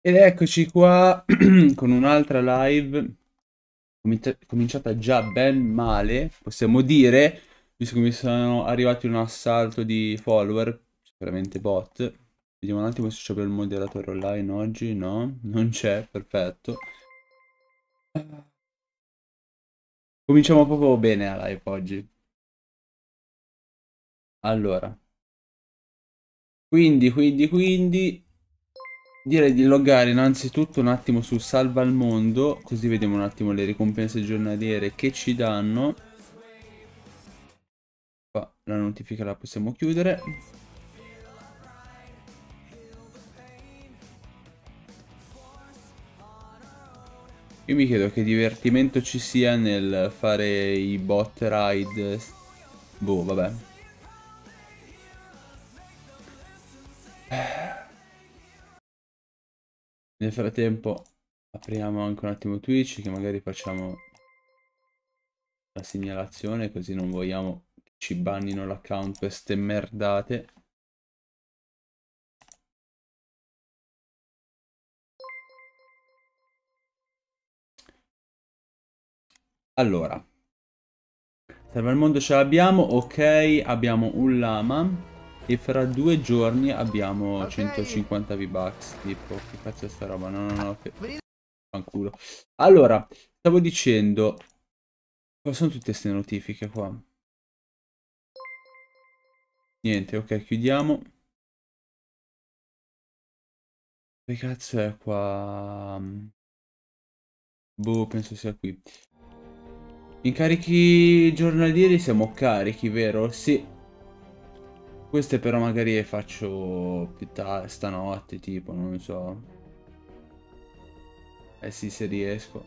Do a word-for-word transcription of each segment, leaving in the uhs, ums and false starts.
Ed eccoci qua con un'altra live comincia- cominciata già ben male, possiamo dire, visto che mi sono arrivati un assalto di follower, sicuramente bot. Vediamo un attimo se c'è per il moderatore online oggi, no? Non c'è, perfetto. Cominciamo proprio bene la live oggi. Allora, quindi, quindi, quindi... Direi di loggare innanzitutto un attimo su Salva al Mondo, così vediamo un attimo le ricompense giornaliere che ci danno. Qua la notifica la possiamo chiudere. Io mi chiedo che divertimento ci sia nel fare i bot ride. Boh, vabbè. Nel frattempo apriamo anche un attimo Twitch, che magari facciamo la segnalazione, così non vogliamo che ci bannino l'account per ste merdate. Allora, Salva il mondo ce l'abbiamo, ok, abbiamo un lama e fra due giorni abbiamo centocinquanta V-Bucks, tipo, che cazzo è sta roba? No, no, no, che... fanculo. Allora, stavo dicendo, cosa sono tutte queste notifiche qua? Niente, ok, chiudiamo. Che cazzo è qua? Boh, penso sia qui. Incarichi giornalieri siamo carichi, vero? Sì. Queste però magari le faccio più tardi, stanotte, tipo, non so. Eh sì, se riesco.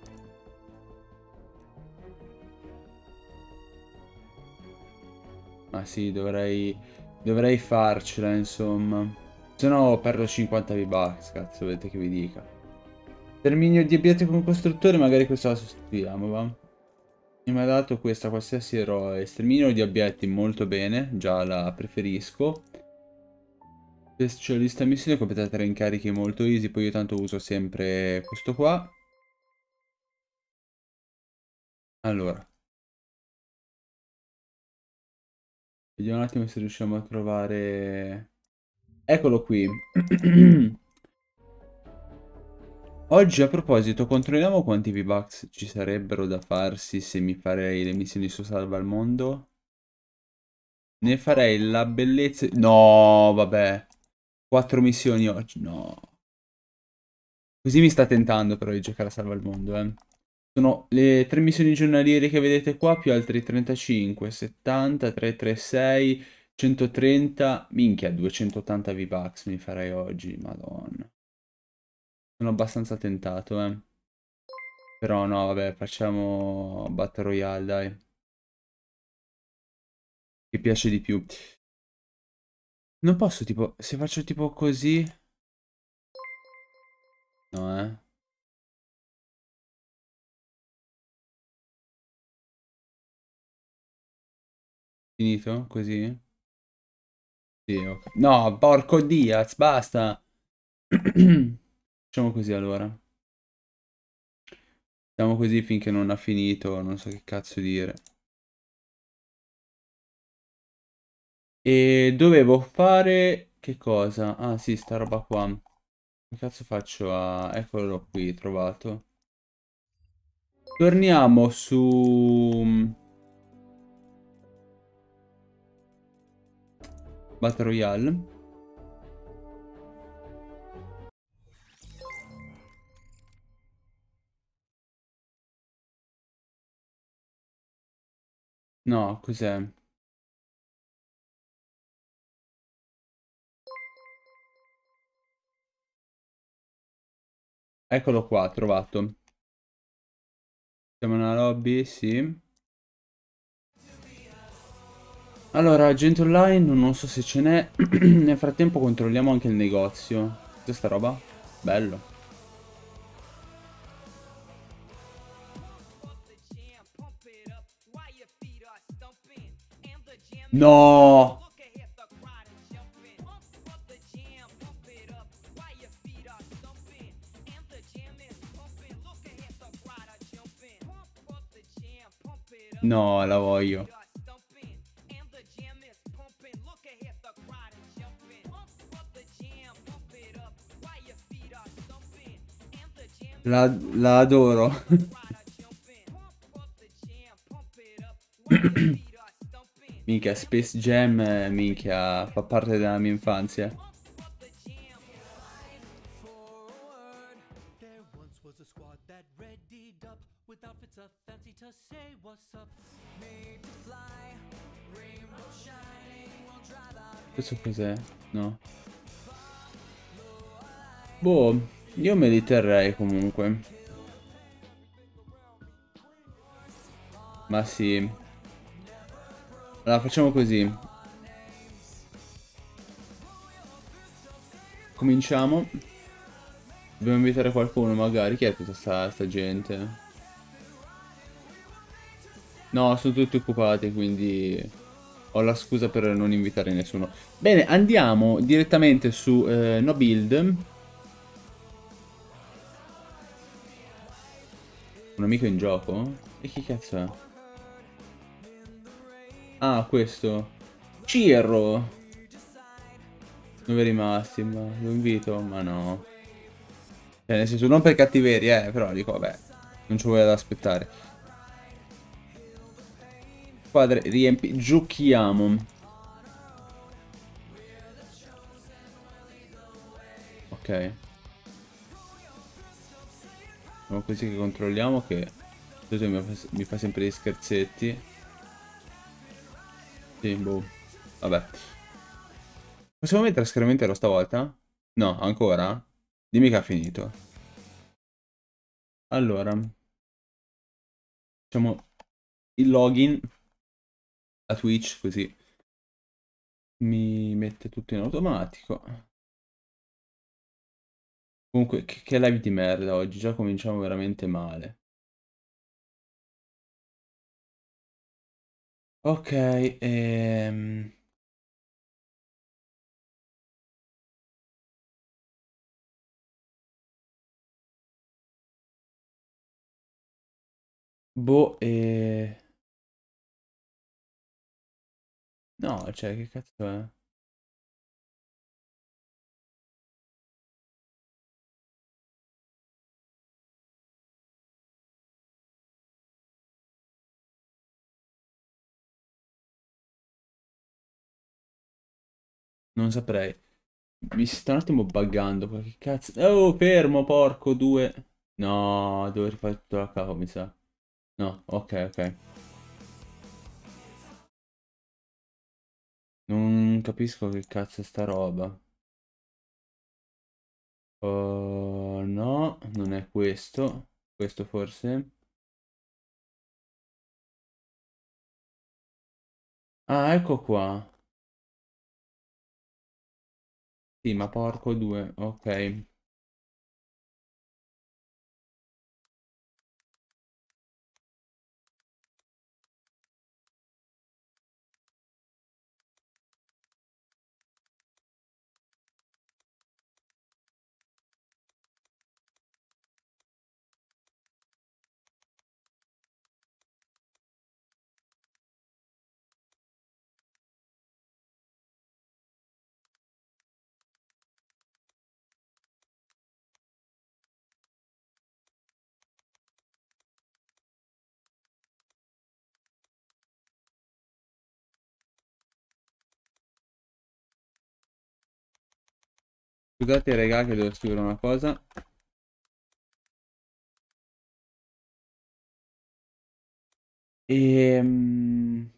Ma sì, dovrei... Dovrei farcela, insomma. Se no perdo cinquanta V-Bucks, cazzo, volete che vi dica. Terminio di abbiate con costruttore, magari questa la sostituiamo, va? Mi ha dato questa qualsiasi eroe. Sterminio di abbiati molto bene, già la preferisco. Specialista missione, completate tre incarichi molto easy, poi io tanto uso sempre questo qua. Allora, vediamo un attimo se riusciamo a trovare... Eccolo qui. Oggi a proposito, controlliamo quanti V-Bucks ci sarebbero da farsi se mi farei le missioni su Salva al Mondo. Ne farei la bellezza... No, vabbè. Quattro missioni oggi, no. Così mi sta tentando però di giocare a Salva al Mondo, eh. Sono le tre missioni giornaliere che vedete qua, più altri trentacinque, settanta, trecentotrentasei, centotrenta... Minchia, duecentottanta V-Bucks mi farei oggi, madonna. Sono abbastanza tentato, eh. Però no, vabbè, facciamo Battle Royale, dai. Che piace di più. Non posso, tipo, se faccio tipo così... No, eh. Finito? Così? Sì, ok. No, porco Diaz, basta. Facciamo così allora. Facciamo così finché non ha finito, non so che cazzo dire. E dovevo fare... Che cosa? Ah sì, sta roba qua. Che cazzo faccio a... Eccolo qui, trovato. Torniamo su... Battle Royale. No, cos'è? Eccolo qua, trovato. Siamo nella lobby, sì. Allora, gente online, non so se ce n'è. Nel frattempo controlliamo anche il negozio. Cos'è sta roba? Bello. No! No, la voglio. La, la adoro. Minchia, Space Jam, eh, minchia, fa parte della mia infanzia. Questo cos'è? No. Boh, io me li terrei comunque. Ma sì. Allora, facciamo così. Cominciamo. Dobbiamo invitare qualcuno, magari. Chi è tutta sta, sta gente? No, sono tutti occupati, quindi ho la scusa per non invitare nessuno. Bene, andiamo direttamente su eh, No Build. Un amico in gioco? E chi cazzo è? Ah, questo. Ciro! Dove rimasti? Ma lo invito? Ma no. Cioè, nel senso, non per cattiveria, eh, però dico, vabbè, non ci vuole da aspettare. Squadre riempi. Giochiamo. Ok. Siamo così che controlliamo che... Questo mi fa, mi fa sempre dei scherzetti. Sì, boh. Vabbè. Possiamo mettere schermetero stavolta? No, ancora? Dimmi che ha finito. Allora, facciamo il login a Twitch così mi mette tutto in automatico. Comunque, che, che live di merda oggi, già cominciamo veramente male. Ok, ehm... Boh, eh... No, cioè, che cazzo è? Non saprei. Mi si sta un attimo buggando qua, che cazzo... Oh, fermo, porco, due... No, devo rifare tutto da capo, mi sa. No, ok, ok. Non capisco che cazzo è sta roba. Oh, no, non è questo. Questo forse. Ah, ecco qua. Sì, ma porco due. Ok. Scusate, raga, che devo scrivere una cosa. Ehm...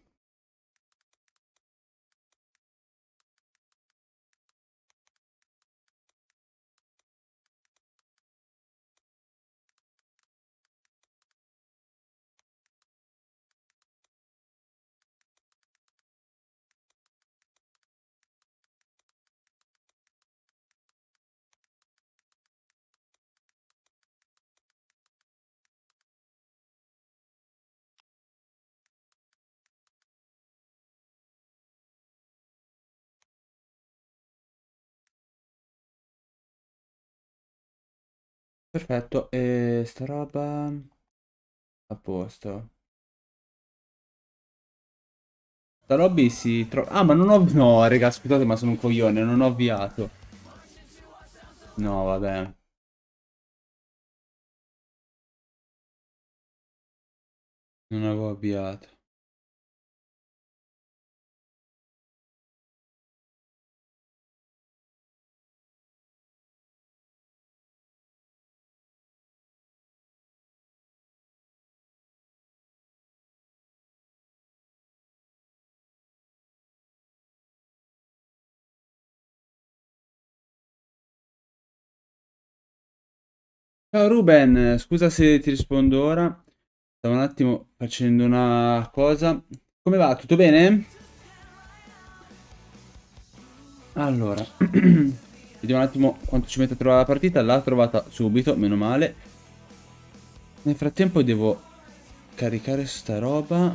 Perfetto, e sta roba... A posto. La lobby si trova... Ah, ma non ho... No, raga, scusate, ma sono un coglione, non ho avviato. No, vabbè. Non avevo avviato. Ciao Ruben, scusa se ti rispondo ora. Stavo un attimo facendo una cosa. Come va? Tutto bene? Allora, vediamo un attimo quanto ci mette a trovare la partita. L'ha trovata subito, meno male. Nel frattempo devo caricare sta roba.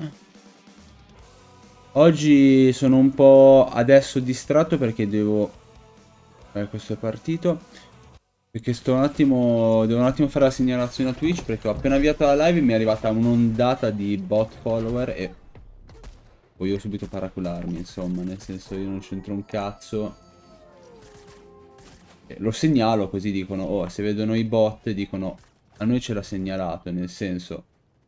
Oggi sono un po' adesso distratto perché devo... Eh, questo è partito. Perché sto un attimo... Devo un attimo fare la segnalazione a Twitch perché ho appena avviato la live e mi è arrivata un'ondata di bot follower e voglio subito paracularmi, insomma, nel senso io non c'entro un cazzo. E lo segnalo così dicono, oh, se vedono i bot dicono, a noi ce l'ha segnalato, nel senso,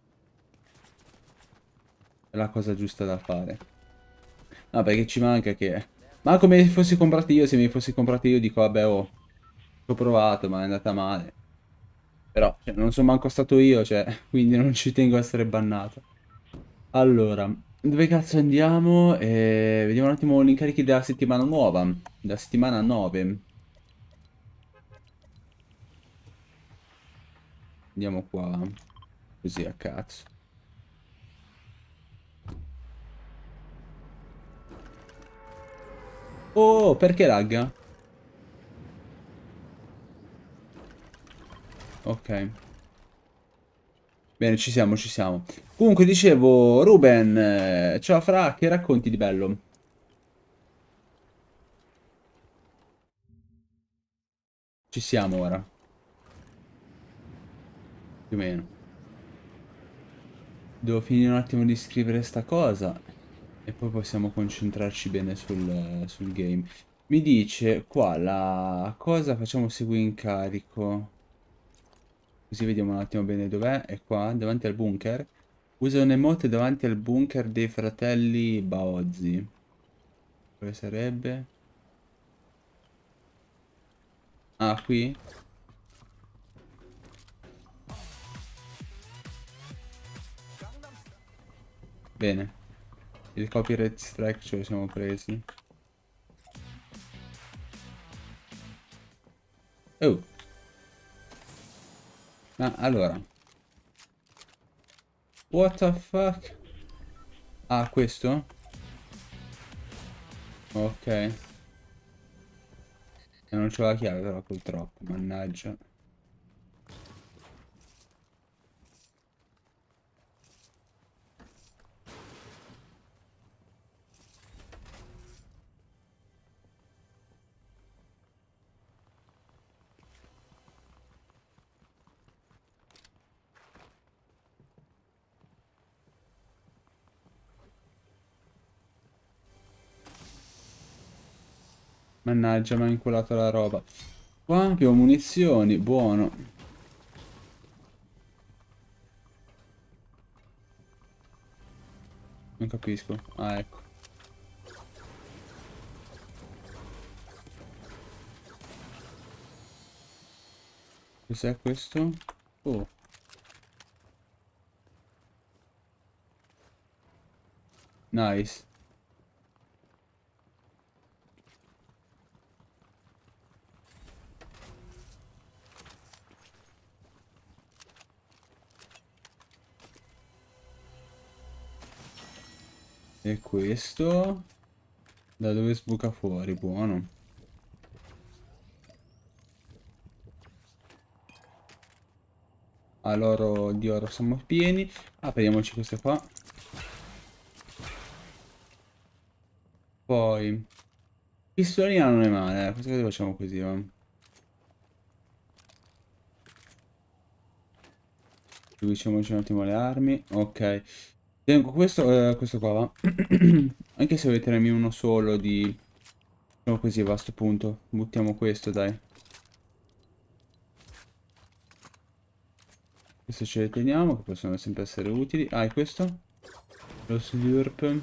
è la cosa giusta da fare. No, perché ci manca che... Ma come se fossi comprato io, se mi fossi comprato io dico, vabbè, oh, ci ho provato, ma è andata male. Però, cioè, non sono manco stato io, cioè, quindi non ci tengo a essere bannato. Allora, dove cazzo andiamo? Eh, vediamo un attimo gli incarichi della settimana nuova, della settimana nove. Andiamo qua, così a cazzo. Oh, perché lagga? Ok. Bene, ci siamo, ci siamo. Comunque, dicevo, Ruben, eh, ciao Fra, che racconti di bello? Ci siamo ora, più o meno. Devo finire un attimo di scrivere sta cosa e poi possiamo concentrarci bene sul, sul game. Mi dice qua la cosa facciamo seguire incarico. Così vediamo un attimo bene dov'è. È qua, davanti al bunker. Usa un emote davanti al bunker dei fratelli Baozzi. Dove sarebbe? Ah, qui? Bene. Il copyright strike ce lo siamo presi. Oh. Ah, allora. What the fuck? Ah, questo? Ok. E non c'ho la chiave però purtroppo, mannaggia. Mannaggia, mi ha inculato la roba. Qua abbiamo munizioni, buono. Non capisco. Ah, ecco. Cos'è questo? Oh, nice. E questo? Da dove sbuca fuori? Buono. Allora, di oro siamo pieni. Apriamoci queste qua. Poi, pistolina non è male, eh. Questa cosa facciamo così, va. Riduciamoci un attimo le armi. Ok. Tengo questo, eh, questo qua va. Anche se volete tenermi uno solo di... Diciamo così, va a sto punto. Buttiamo questo, dai. Questo ce le teniamo, che possono sempre essere utili. Ah, e questo? Lo slurp.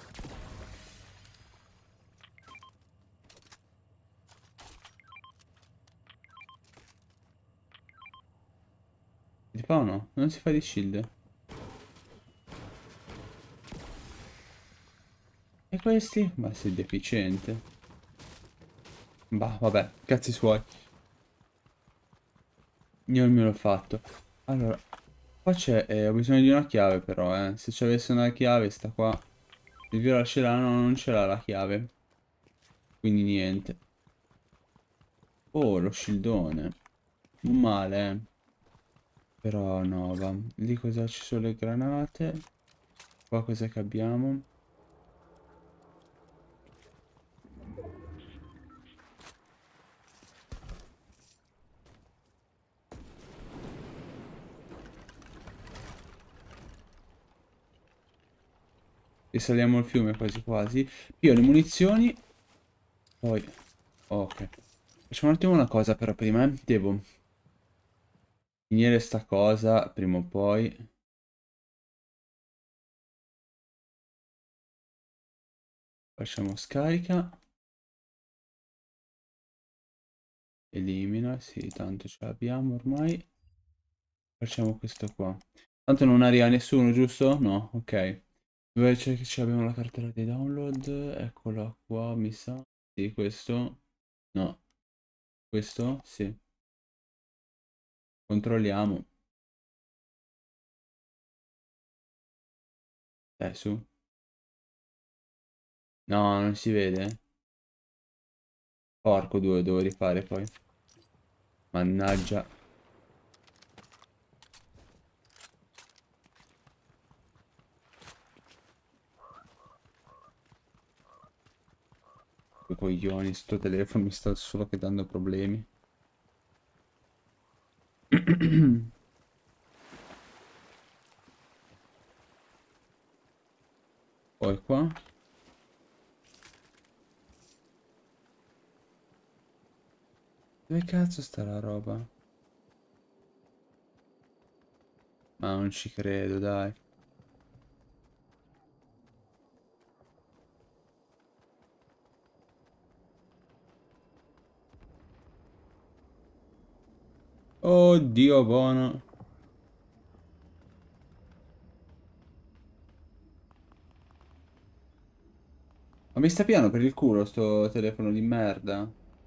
Si fa o no? Non si fa di shield. E questi? Ma sei deficiente. Bah, vabbè, cazzi suoi. Io il mio l'ho fatto. Allora, qua c'è... eh, ho bisogno di una chiave però, eh. Se ci avesse una chiave, sta qua. Il viola ce l'ha, no, non ce l'ha la chiave. Quindi niente. Oh, lo shieldone. Non male, eh. Però no, va. Lì cosa ci sono le granate? Qua cosa che abbiamo? Risaliamo il fiume quasi quasi. Io le munizioni. Poi... ok. Facciamo un attimo una cosa però prima, eh. Devo finire sta cosa prima o poi. Facciamo scarica. Elimina, sì, tanto ce l'abbiamo ormai. Facciamo questo qua. Tanto non arriva nessuno, giusto? No, ok. Dove c'è che ci abbiamo la cartella dei download? Eccola qua, mi sa. Sì, questo. No, questo? Sì. Controlliamo. Dai, su. No, non si vede. Porco due, devo rifare poi. Mannaggia. Che coglioni, sto telefono mi sta solo che dando problemi. Poi qua. Dove cazzo sta la roba? Ma non ci credo, dai. Oddio, buono. Ma mi sta piano per il culo sto telefono di merda.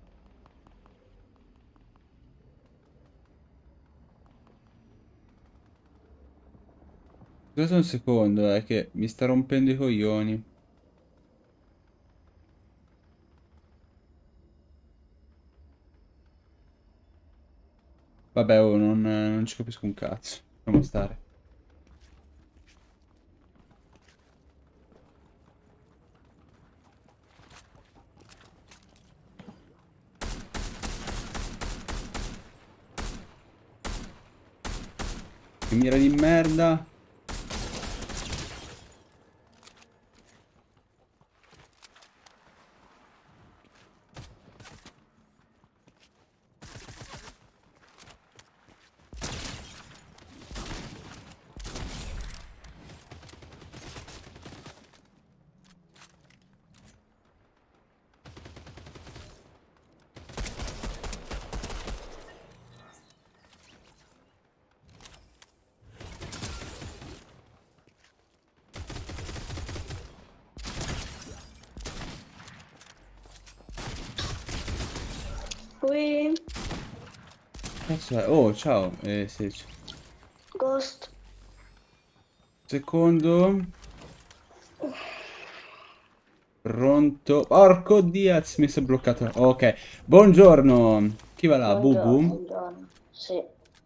Scusate un secondo, è che mi sta rompendo i coglioni. Vabbè, oh, non, non ci capisco un cazzo. Lasciamo stare. Che mira di merda. Qui, Cazzo è? Oh, ciao. Eh, sì. c- Ghost. Secondo. Pronto. Porco Diaz, mi si è bloccato. Ok. Buongiorno. Chi va là? Buongiorno, Bubu? buongiorno. Sì,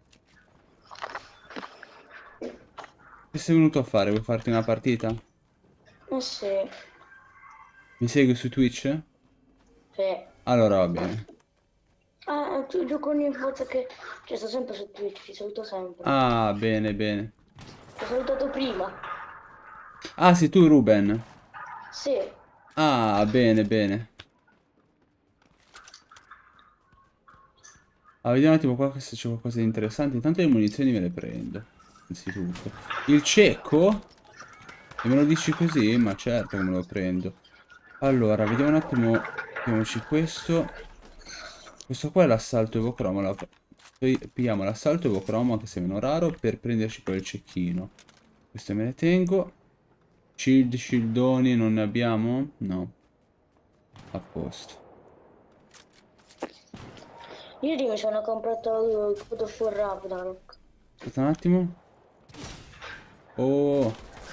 Che sei venuto a fare? Vuoi farti una partita? eh sì, Mi segui su Twitch? sì. Allora va bene. Ah, tu gioco ogni volta che... Cioè, sto sempre su Twitch, ti saluto sempre. Ah, bene, bene. Ti ho salutato prima. Ah, sei tu, Ruben. Sì. Ah, bene, bene. Ah, vediamo un attimo qua se c'è qualcosa di interessante. Intanto le munizioni me le prendo. Anzitutto. Il cieco? E me lo dici così? Ma certo che me lo prendo. Allora, vediamo un attimo. Mettiamoci questo. Questo qua è l'assalto evocromo. La... Poi pigliamo l'assalto evocromo, anche se è meno raro, per prenderci poi il cecchino. Queste me le tengo. Shield, shieldoni, non ne abbiamo? No. A posto. Ieri mi sono comprato il God of War Ragnarok. Aspetta un attimo. Oh.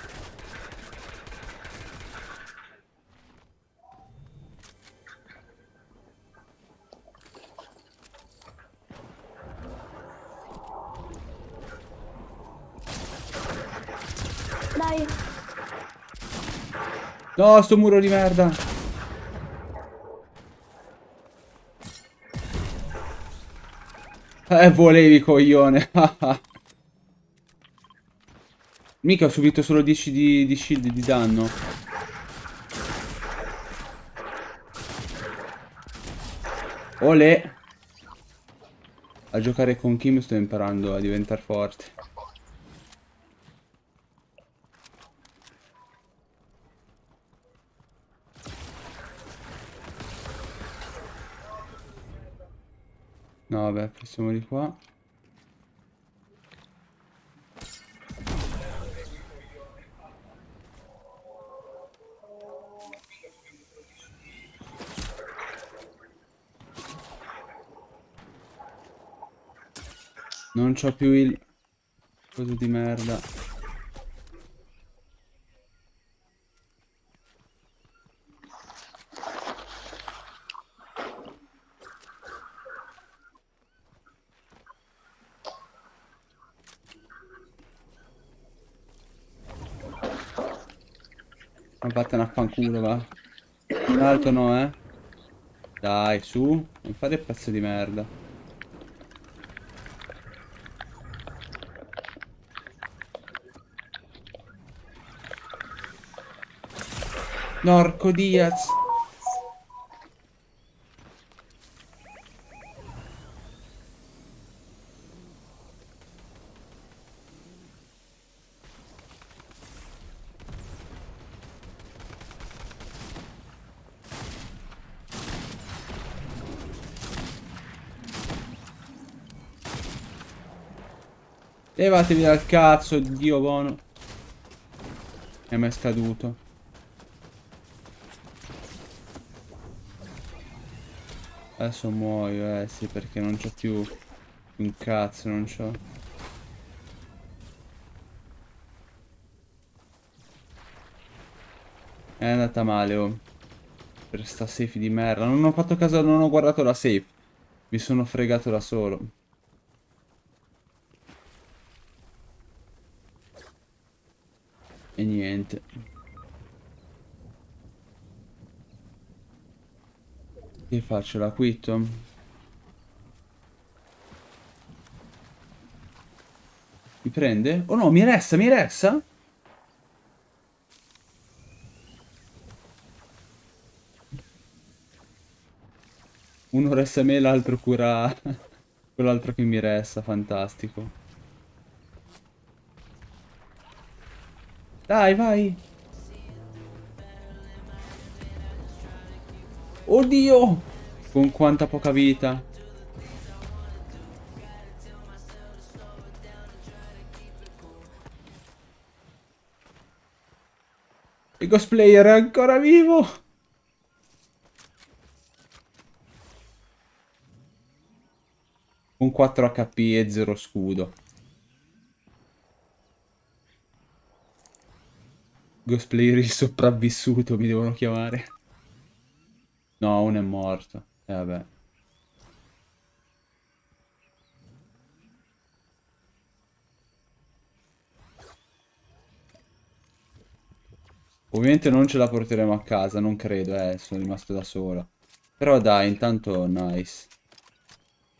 Dai! No, sto muro di merda. Eh, volevi, coglione. Mica ho subito solo dieci di, di shield di danno. Olè. A giocare con Kim sto imparando a diventare forte. No, vabbè, passiamo di qua. Non c'ho più il... coso di merda. Ma vattene a fanculo, va. Un altro no, eh. Dai, su. Non fare il pezzo di merda. Norco Diaz. Levatevi dal cazzo, Dio buono. E mi è scaduto. Adesso muoio, eh sì, perché non c'ho più un cazzo, non c'ho. È andata male, oh. Per sta safe di merda. Non ho fatto caso, non ho guardato la safe. Mi sono fregato da solo. E niente. Che faccio? La quitto? Mi prende? Oh no, mi resta, mi resta? Uno resta a me, l'altro cura quell'altro che mi resta, fantastico. Dai, vai! Oddio! Con quanta poca vita. Il cosplayer è ancora vivo! Con quattro H P e zero scudo. Cosplayer il sopravvissuto mi devono chiamare. No, uno è morto. E eh, vabbè. Ovviamente non ce la porteremo a casa, non credo, eh, sono rimasto da solo. Però dai, intanto nice.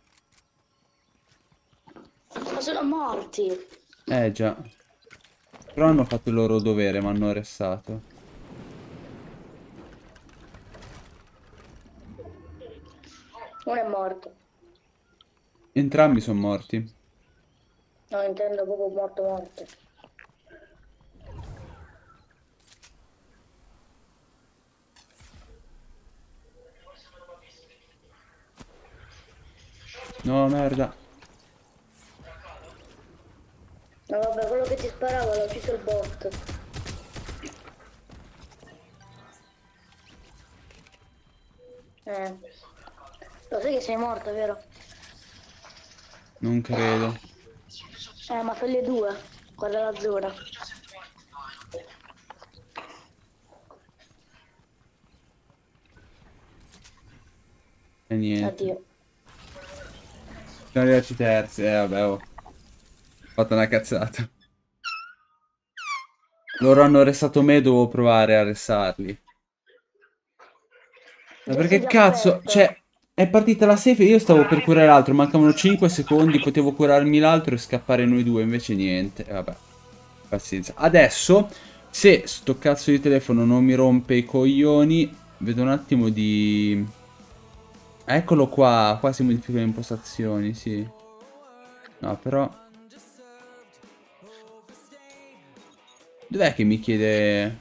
Ma sono morti! Eh già. Però hanno fatto il loro dovere, mi hanno arrestato. Uno è morto. Entrambi sono morti. Non intendo proprio morto morto. No, merda. No vabbè, quello che ti sparava l'ha ucciso il bot. Eh. Lo sai che sei morto, vero? Non credo. Eh, ma sono le due. Quella l'azzurra. E niente. Addio. Siamo arrivati terzi. Eh, vabbè, ho fatto una cazzata. Loro hanno arrestato me, dovevo provare a arrestarli. Ma Adesso perché ti cazzo? aspetto. Cioè, è partita la safe e io stavo per curare l'altro. Mancavano cinque secondi, potevo curarmi l'altro e scappare noi due. Invece niente. E vabbè, pazienza. Adesso, se sto cazzo di telefono non mi rompe i coglioni, vedo un attimo di... Eccolo qua. Qua si modificano le impostazioni, sì. No, però... Dov'è che mi chiede...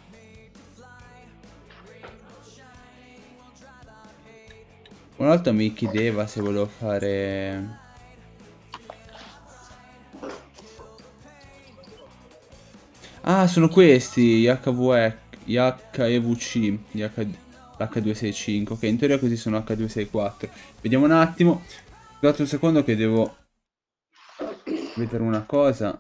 Una volta mi chiedeva se volevo fare... Ah, sono questi, gli H V E, gli H E V C, gli H... l'H due sei cinque, ok, in teoria così sono H due sei quattro. Vediamo un attimo, scusate un secondo che devo vedere una cosa.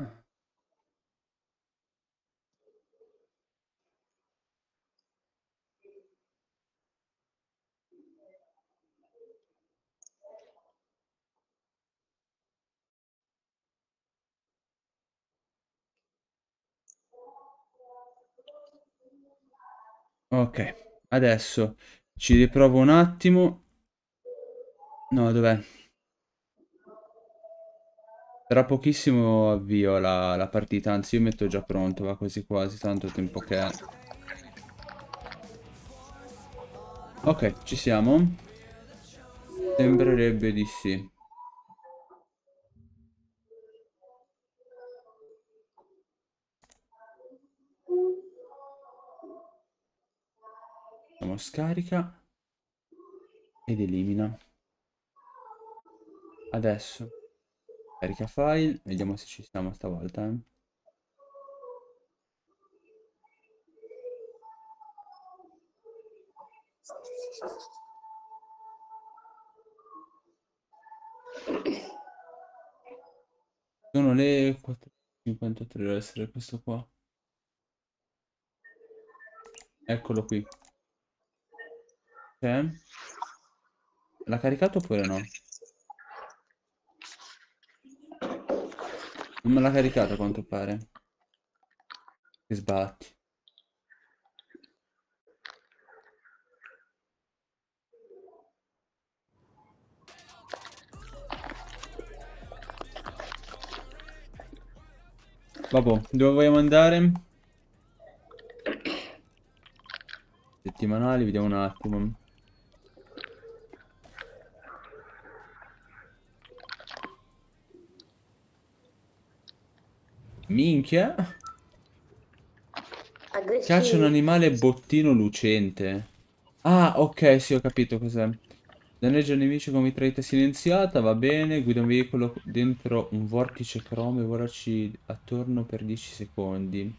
Ok, adesso ci riprovo un attimo. No, dov'è? Tra pochissimo avvio la, la partita, anzi io metto già pronto, va quasi quasi, tanto tempo che è. Ok, ci siamo? Sembrerebbe di sì. Facciamo scarica ed elimina. Adesso carica file, vediamo se ci siamo stavolta. Eh. Sono le quattro e cinquantatré, deve essere questo qua. Eccolo qui. C'è? L'ha caricato oppure no? Non me l'ha caricato a quanto pare. Che sbatti. Vabbè, dove vogliamo andare? Settimanali, vediamo un attimo. Minchia. Caccia un Aggressivi. animale bottino lucente. Ah, ok, sì, ho capito cos'è. Danneggia il nemico con mitraglietta silenziata, va bene. Guida un veicolo dentro un vortice chrome e volaci attorno per dieci secondi.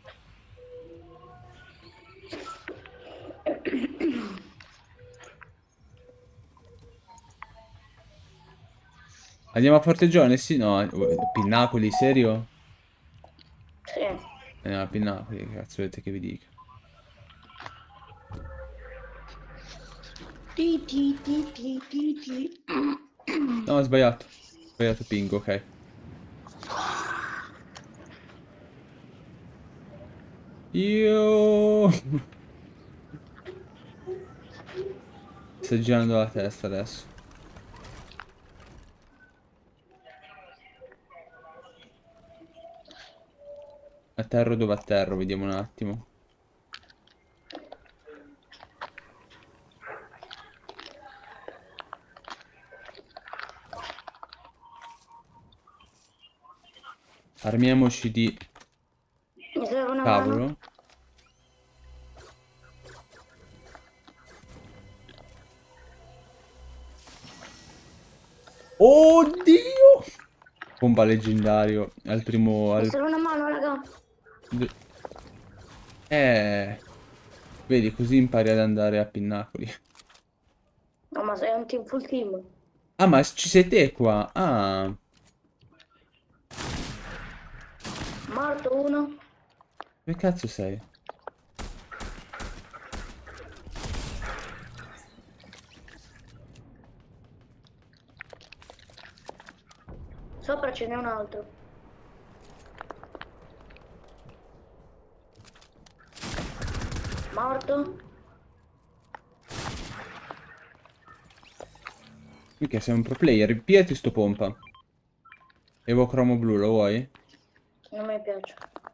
Andiamo a Fortegione? Sì, no. eh, Pinnacoli, serio? Sì. Andiamo a Pinnacoli, che cazzo volete che vi dica? Ti, ti, ti, ti, ti, ti. No, ho sbagliato. Ho sbagliato ping, ok. Io... Sta girando la testa adesso. Atterro dove atterro, vediamo un attimo. Armiamoci di Mi serve una mano? cavolo. Oddio! Pompa leggendario. Al primo... Mi Al... serve una mano, raga. Eh... Vedi, così impari ad andare a pinnacoli. No, ma sei un team full team. Ah, ma ci sei te qua. Ah. Morto uno. Che cazzo sei? Sopra ce n'è un altro. Morto. Mica sei un pro player. Piati sto pompa. Evo cromo blu, lo vuoi? Non mi piace.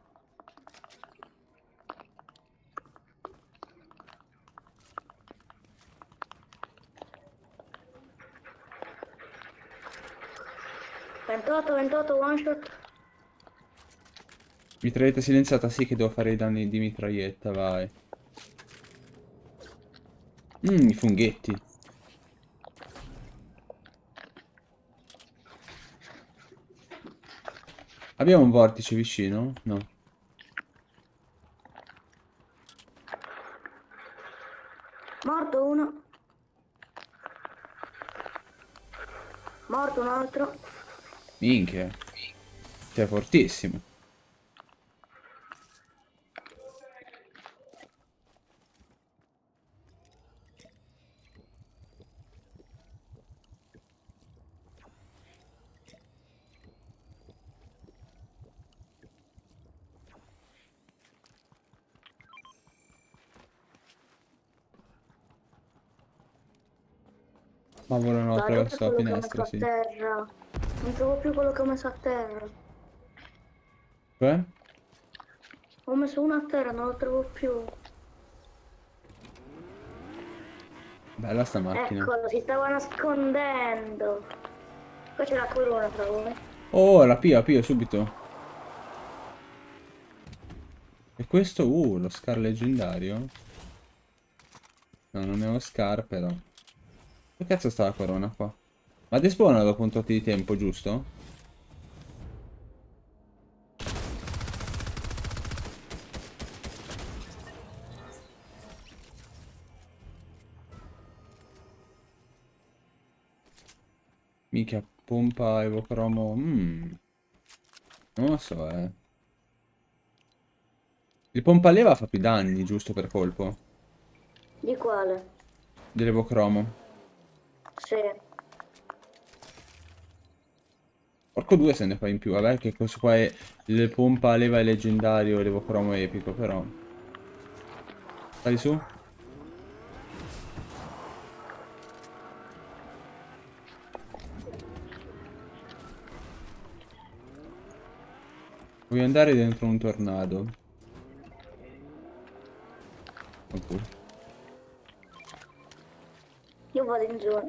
ventotto, ventotto, one shot. Mitraglietta silenziata, sì che devo fare i danni di mitraglietta, vai. Mmm, i funghetti. Abbiamo un vortice vicino? No. Morto uno. Morto un altro. Minchia. Sei fortissimo. Ma volano Dai, dov'è attraverso la quello che ho messo finestra, a sì. terra? Non trovo più quello che ho messo a terra. Cioè? Ho messo uno a terra, non lo trovo più. Bella sta macchina. Eccolo, si stava nascondendo. Qua c'è la corona, tra voi. Oh, la pia, pia subito. E questo, uh, lo Scar leggendario? No, non è uno Scar, però. Che cazzo sta la corona qua? Ma despawna dopo un tot di tempo, giusto? Mica, pompa evocromo. Mmm. Non lo so, eh. Il pompa leva fa più danni, giusto per colpo? Di quale? Dell'evocromo. Sì. Porco due se ne fa in più. Vabbè, che questo qua è il pompa leva è leggendario e l'evocromo è epico, però. Sali su. Voglio andare dentro un tornado. Oppure. Io vado in giù.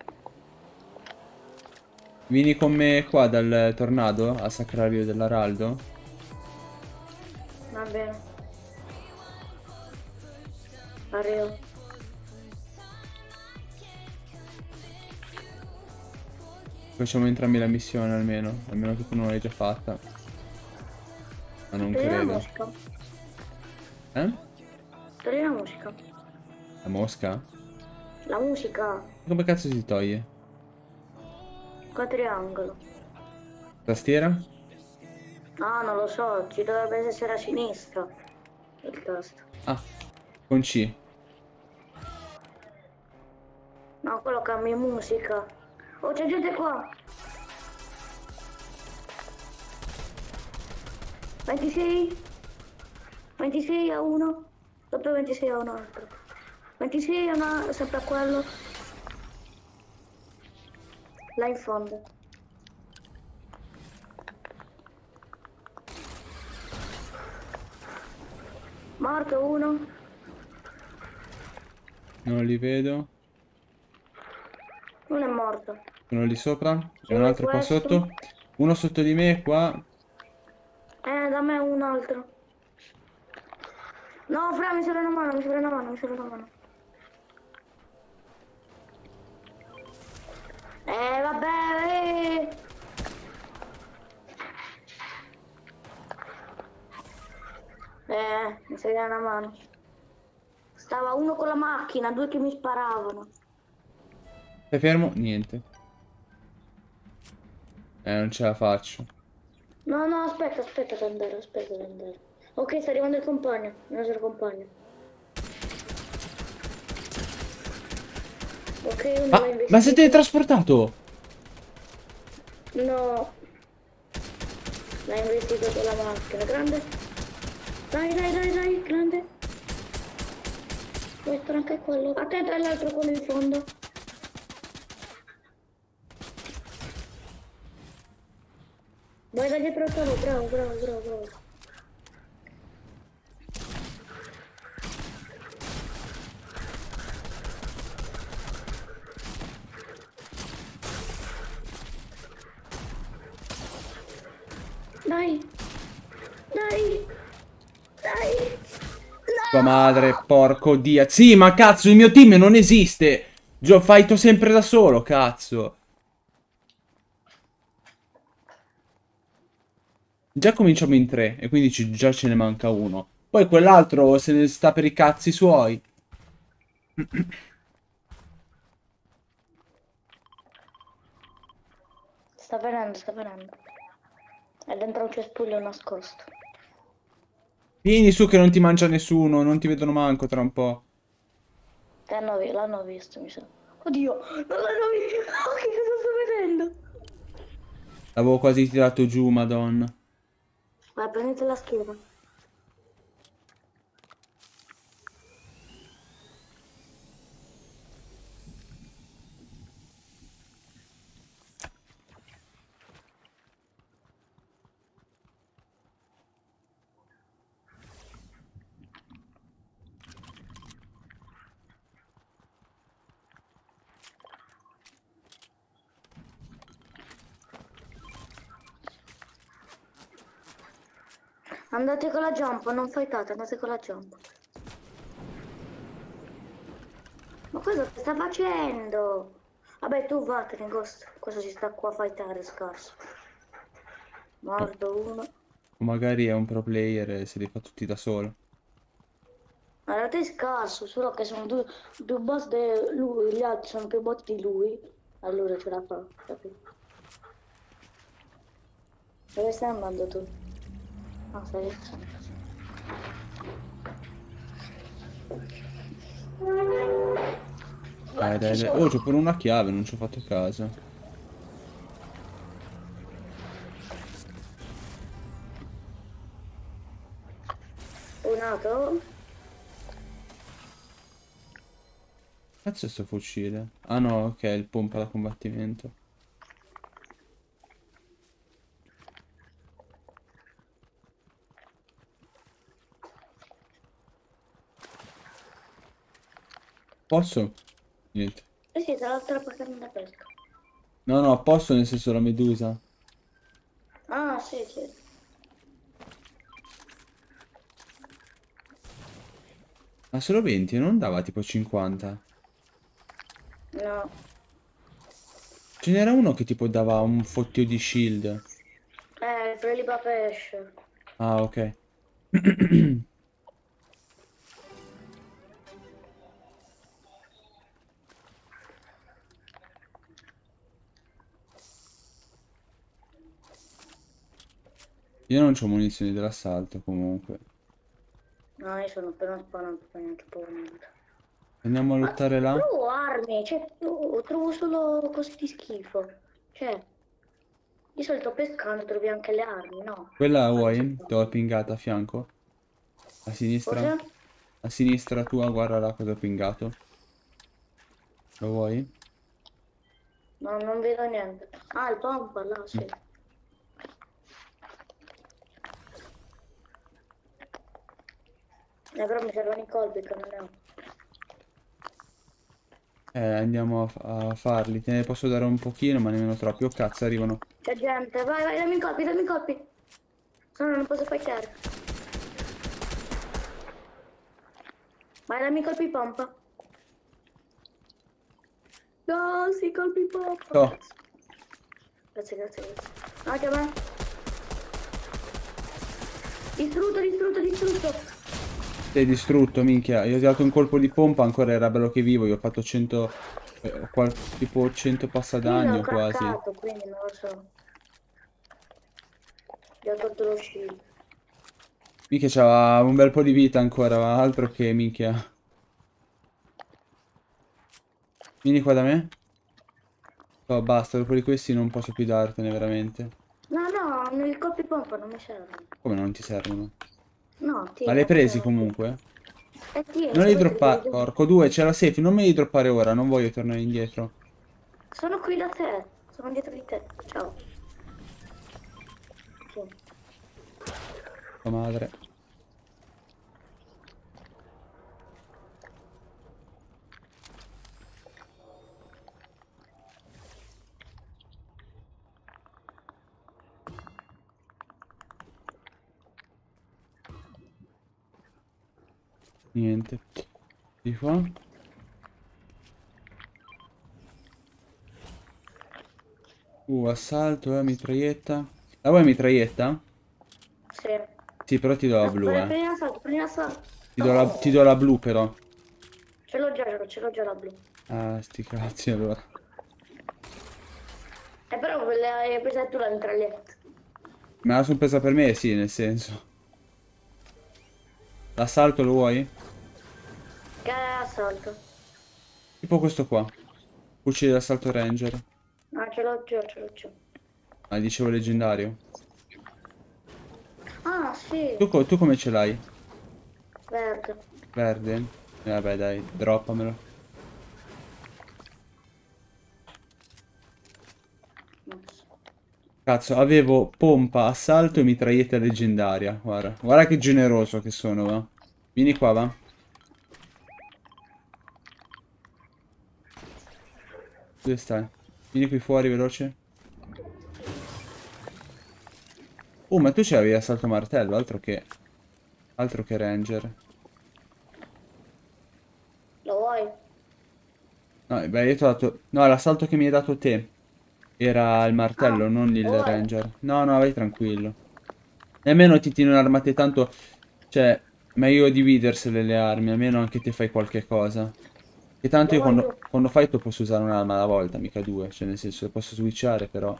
Vieni con me qua dal tornado al sacrario dell'Araldo. Va bene. Arrivo. Facciamo entrambi la missione almeno. Almeno che tu non l'hai già fatta. Ma non Togli la credo. musica. Eh? Togli la musica. La mosca? La musica. Come cazzo si toglie? Con triangolo. Tastiera? Ah, non lo so, ci dovrebbe essere a sinistra il tasto. Ah, con C. No, quello cambia musica. Oh, c'è gente qua. ventisei. ventisei a uno. Dopo ventisei a un altro. ventisei a una, sempre a quello. Là in fondo. Morto uno. Non li vedo. Uno è morto. Sono lì sopra. E un Solo altro qua questo. sotto. Uno sotto di me qua. Eh, da me un altro. No, fra, mi serve una mano, mi serve una mano, mi serve una mano. Eh, vabbè, eh. Eh, mi serve una mano. Stava uno con la macchina, due che mi sparavano. Stai fermo? Niente. Eh, non ce la faccio. No, no, aspetta, aspetta ad andare, aspetta ad andare. Ok, sta arrivando il compagno, il nostro compagno. Ok, uno l'ha Ah, investito. ma sei teletrasportato? No. L'ha investito con la macchina. Grande. Dai, dai, dai, dai, grande. Questo anche quello. Attento all'altro quello in fondo. Vai da dietro al tavolo, bravo, bravo, bravo, bravo. Dai. Dai. Dai. Tua madre, porco dia. Sì, ma cazzo, il mio team non esiste. Gio, fighto sempre da solo, cazzo. Già cominciamo in tre e quindi ci- già ce ne manca uno. Poi quell'altro se ne sta per i cazzi suoi. Sta venendo, sta venendo. È dentro un cespuglio nascosto. Vieni su che non ti mangia nessuno, non ti vedono manco tra un po'. L'hanno vi- l'hanno visto, mi sa. Oddio, non l'hanno visto. Oh, che cosa sto vedendo? L'avevo quasi tirato giù, madonna. Vai, prendete la schiena. Andate con la jump, non fightate, andate con la jump. Ma cosa sta facendo? Vabbè, tu vattene, Ghost. Questo si sta qua a fightare, scarso. O Morto uno. o magari è un pro player e se li fa tutti da solo. Ma in realtà è scarso, solo che sono due, più boss di lui, gli altri sono più bot di lui. Allora ce la fa, capito? Dove stai andando tu? Ah, stai restando. Dai, Ci dai, dai. Oh, sono. c'ho pure una chiave, non ci ho fatto caso. Unato? Cazzo è sto fucile? Ah no, ok, il pompa da combattimento. Posso? Niente. Eh sì, tra l'altro la carne da pesca. No, no, posso nel senso la medusa. Ah, sì, sì. Ma solo venti, non dava tipo cinquanta. No. Ce n'era uno che tipo dava un fottio di shield. Eh, il preliba pesce. Ah, ok. Io non c'ho munizioni dell'assalto comunque. No, io sono appena spawnato, quindi non c'ho proprio niente. Andiamo a Ma lottare là? trovo armi, cioè, no, trovo solo cose di schifo. Cioè, di solito pescando trovi anche le armi, no? Quella Ah, non so. vuoi? Te l'ho pingata a fianco? A sinistra? Cosa? A sinistra tua, guarda là cosa ho pingato. Lo vuoi? No, non vedo niente. Ah, il pompa là, Mm. sì. Eh, però mi servono i colpi che non ne ho. Eh, andiamo a, a farli. Te ne posso dare un pochino, ma nemmeno troppi. Oh cazzo, arrivano. C'è gente, vai, vai, dammi i colpi, dammi i colpi. Se no non posso fightare. Vai, dammi i colpi pompa. No, sì, colpi pompa. Oh, Grazie, grazie, grazie. Anche a me. Distrutto, distrutto, distrutto. sei distrutto, minchia. Io ho tirato un colpo di pompa, ancora era bello che vivo. Io ho fatto cento... eh, ho qual- tipo cento Io l'ho passadagno quasi. craccato, quindi non lo so. Gli ho tolto lo shield. Minchia, c'aveva un bel po' di vita ancora, altro che minchia. Vieni qua da me. Oh, basta, dopo di questi non posso più dartene veramente. No, no, i colpi pompa non mi servono. Come non ti servono? No, Ma li hai tieni, presi tieni. comunque? E tieni, Non se li vuoi te li do droppare. io. Porco due, c'è la safe. Non me li droppare ora, non voglio tornare indietro. Sono qui da te, sono dietro di te. Ciao. Sì. Tua madre. Niente. Di qua. Uh, assalto, eh, mitraglietta. La vuoi mitraglietta? Sì. Sì, però ti do la As- blu, Prendi eh. prendi l'assalto, prendi l'assalto. Ti do la, ti do la blu, però. Ce l'ho già, ce l'ho ce l'ho già la blu. Ah, sti cazzi, allora. E però le hai presa tu la mitraglietta. Me la sono presa per me, sì, nel senso. L'assalto lo vuoi? Che è assalto? Tipo questo qua. Fucile d'assalto ranger. Ah, ce l'ho già, ce l'ho già. Ah, dicevo leggendario. Ah, sì. Tu, co- tu come ce l'hai? Verde. Verde? Eh, vabbè, dai, droppamelo. Non so. Cazzo, avevo pompa, assalto e mitraglietta leggendaria. Guarda, guarda che generoso che sono, va. Vieni qua, va. Dove stai? Vieni qui fuori, veloce. Oh, ma tu c'avevi assalto martello, altro che... Altro che ranger. Lo vuoi? No, beh, io ti ho dato... No, l'assalto che mi hai dato te era il Ah, martello, non lo il vuoi? ranger. No, no, vai tranquillo. Nemmeno ti tieni armate tanto... Cioè, meglio dividersele le armi, almeno anche te fai qualche cosa. Che tanto Lo io vuoi tu? quando, quando fighto posso usare un'arma alla volta, mica due. Cioè, nel senso, posso switchare, però...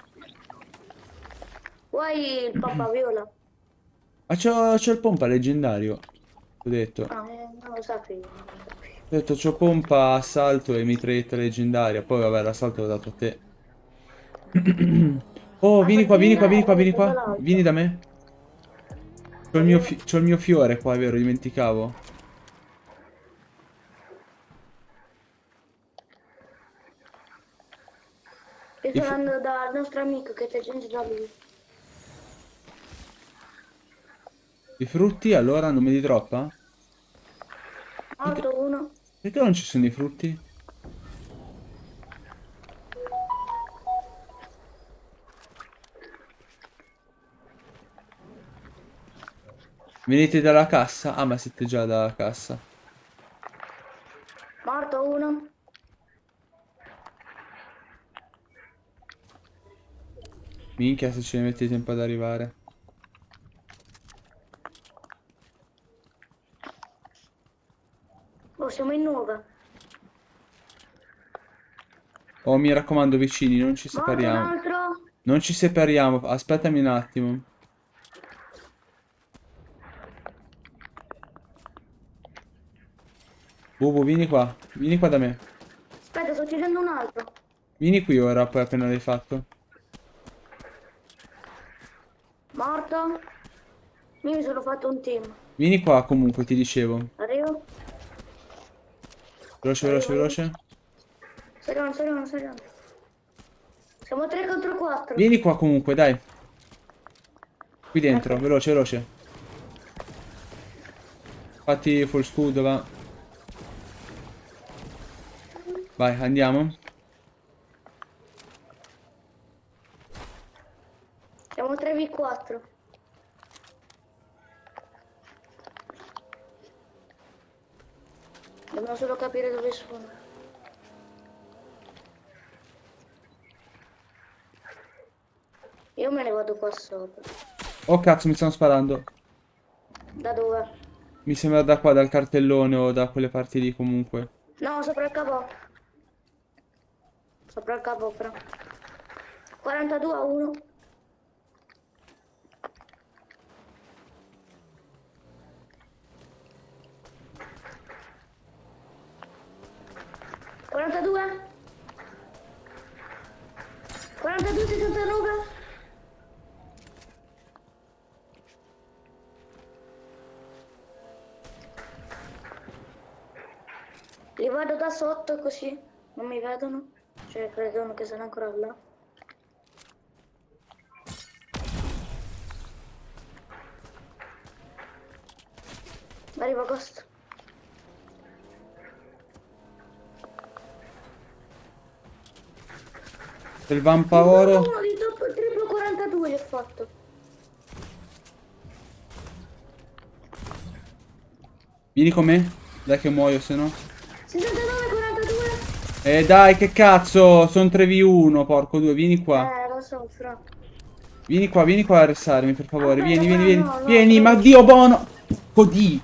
Vuoi il papà viola? Ma c'ho c'ho il pompa leggendario. T'ho detto. Ah, eh, non lo sapevo, non lo sapevo. Ho detto c'ho pompa, assalto e mitraglietta leggendaria. Poi vabbè, l'assalto l'ho dato a te. Oh, vieni qua, Aspetta, vieni vieni qua, là, vieni qua, ho vieni preso qua. Vieni l'altro. da me. C'ho il mio, Arrivo. fi- c'ho il mio fiore qua, è vero, dimenticavo. Io I, sto fu- andando dal nostro amico che c'è gente da lui. i frutti, allora, non me li droppa? Perché, Morto uno. perché non ci sono i frutti? Venite dalla cassa? Ah, ma siete già dalla cassa. Morto uno. Minchia, se ci metti tempo ad arrivare. Oh, siamo in nuova. Oh, mi raccomando, vicini, non ci Morto un separiamo. altro. Non ci separiamo, aspettami un attimo. Bubu, vieni qua. Vieni qua da me. Aspetta, sto uccidendo un altro. Vieni qui ora, poi appena l'hai fatto. Morto. Io mi sono fatto un team. Vieni qua comunque, ti dicevo. Arrivo. Veloce, veloce, Arrivo, arrivo. veloce. Sto arrivando, sto arrivando, sto arrivando. Siamo tre contro quattro. Vieni qua comunque, dai. Qui dentro, Ecco. veloce, veloce. Fatti full scudo, va. Vai, andiamo. Siamo tre vu quattro. Dobbiamo solo capire dove sono. Io me ne vado qua sopra. Oh cazzo, mi stanno sparando. Da dove? Mi sembra da qua, dal cartellone o da quelle parti lì comunque. No, sopra il capo. Sopra il capo, però. quarantadue a uno. quarantadue. quarantadue sessantanove. Li vado da sotto così non mi vedono. Cioè credono che sono ancora là. Arriva Ghost. Il vampaoro. Uno di top triplo quarantadue gli ho fatto. Vieni con me. Dai che muoio, se no. sessantanove quarantadue. Eh dai, che cazzo. Sono tre vu uno, porco due. Vieni qua. Eh, lo so, fra. Vieni qua, vieni qua a arrestarmi, per favore. Aspetta, Vieni, vieni, fra, vieni. no, no, Vieni, fra. ma Dio buono. Codì.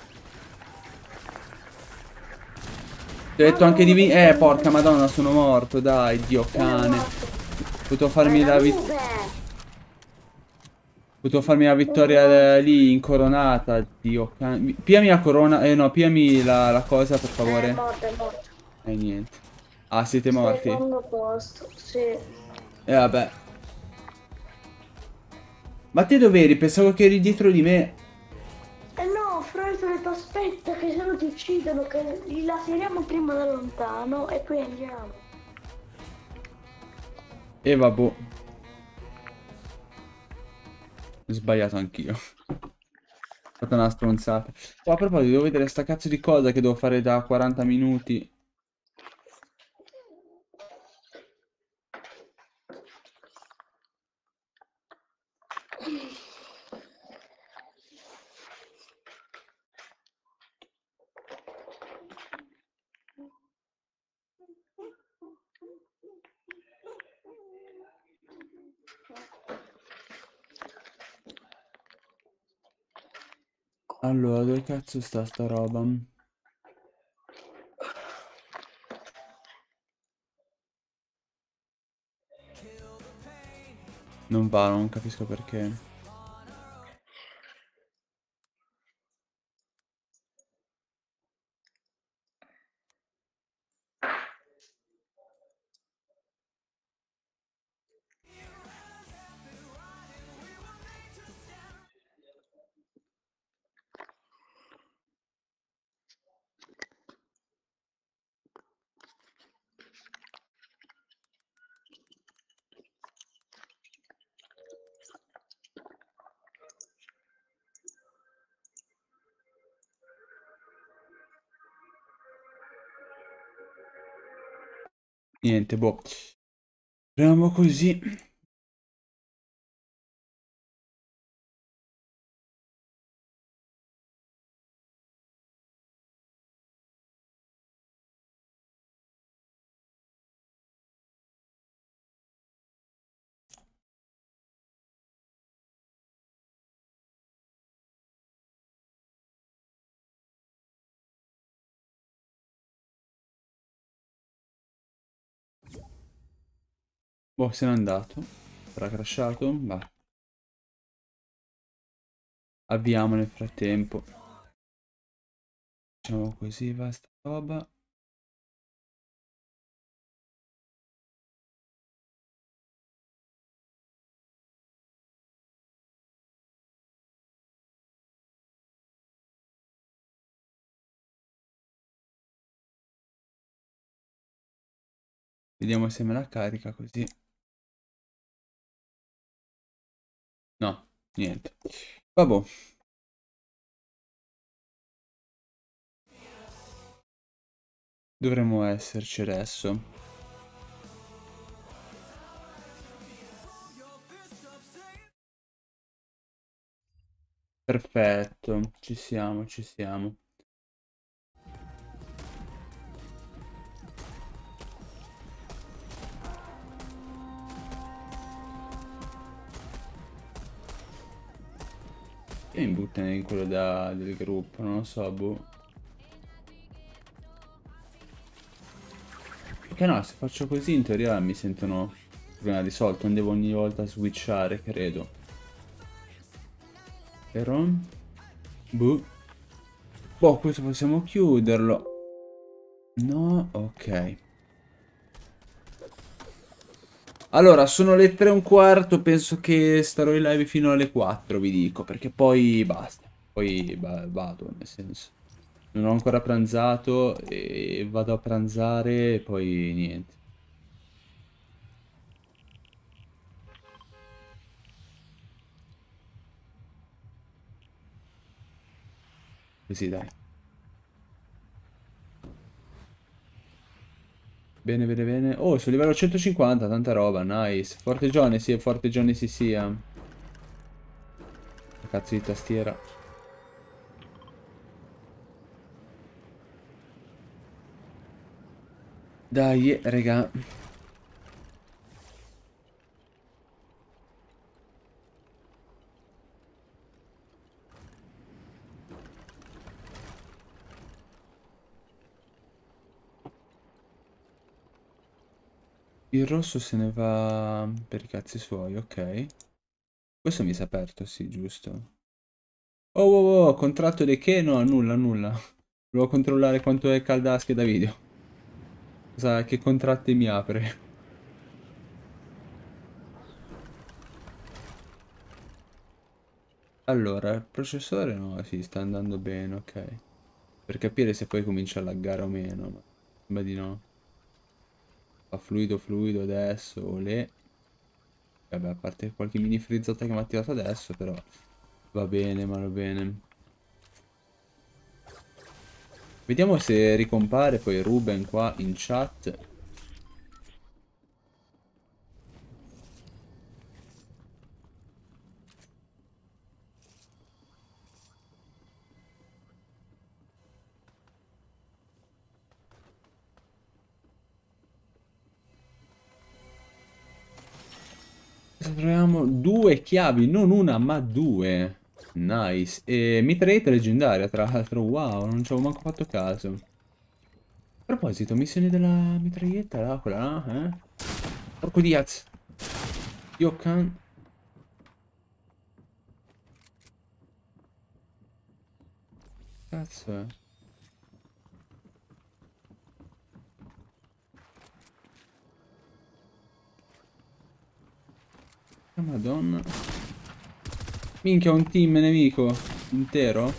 Ti ho detto anche di venire. Eh, porca madonna, sono morto. Dai, Dio cane. Potevo farmi la vittoria. Potevo farmi la vittoria eh, lì incoronata. Dio cane. Piami la corona. Eh no, piami la, la cosa, per È favore. morto, è morto. E niente. Ah, siete morti. Secondo posto, sì. E vabbè. Ma te dov'eri? Pensavo che eri dietro di me. Eh no, fra, ho detto aspetta che se no ti uccidono, che li laseriamo prima da lontano e poi andiamo. E vabbè. Ho sbagliato anch'io. Ho fatto una stronzata. Oh, a proposito, devo vedere sta cazzo di cosa che devo fare da quaranta minuti. Allora, dove cazzo sta sta roba? Non va, non capisco perché. Niente, boh. Proviamo così. Boh, se n'è andato. Sarà crashato? Va. Avviamo nel frattempo. Facciamo così, va sta roba. Vediamo se me la carica così. No, niente. Vabbè. Dovremmo esserci adesso. Perfetto, ci siamo, ci siamo. E mi buttano in quello da, del gruppo, non lo so, boh. Perché no, se faccio così in teoria mi sentono problema risolto, non devo ogni volta switchare, credo. Però... Boh. Boh, questo possiamo chiuderlo. No, ok. Allora, sono le tre e un quarto, penso che starò in live fino alle quattro, vi dico, perché poi basta. Poi va- vado, nel senso. Non ho ancora pranzato e vado a pranzare e poi niente. Così dai. Bene, bene, bene. Oh, sul livello centocinquanta, tanta roba, nice. Forte Johnny, sì, forte Johnny si sia. Che cazzo di tastiera. Dai, raga. Il rosso se ne va per i cazzi suoi, ok. Questo mi si è aperto, sì, giusto. Oh, oh, oh, contratto di che? No, nulla, nulla. Volevo controllare quanto è calda la scheda video. Cosa, che contratti mi apre? Allora, il processore no, sì, sta andando bene, ok. Per capire se poi comincia a laggare o meno, ma sembra di no. Fa fluido fluido adesso, olè. Vabbè, a parte qualche mini frizzata che mi ha tirato adesso, però va bene, ma va bene. Vediamo se ricompare poi Ruben qua in chat. Troviamo due chiavi, non una, ma due. Nice. E mitraglietta leggendaria, tra l'altro. Wow, non ci avevo manco fatto caso. A proposito, missione della mitraglietta, là, quella là, eh? Porco Diaz. Io can... Cazzo è? Oh, Madonna. Minchia, un team nemico intero?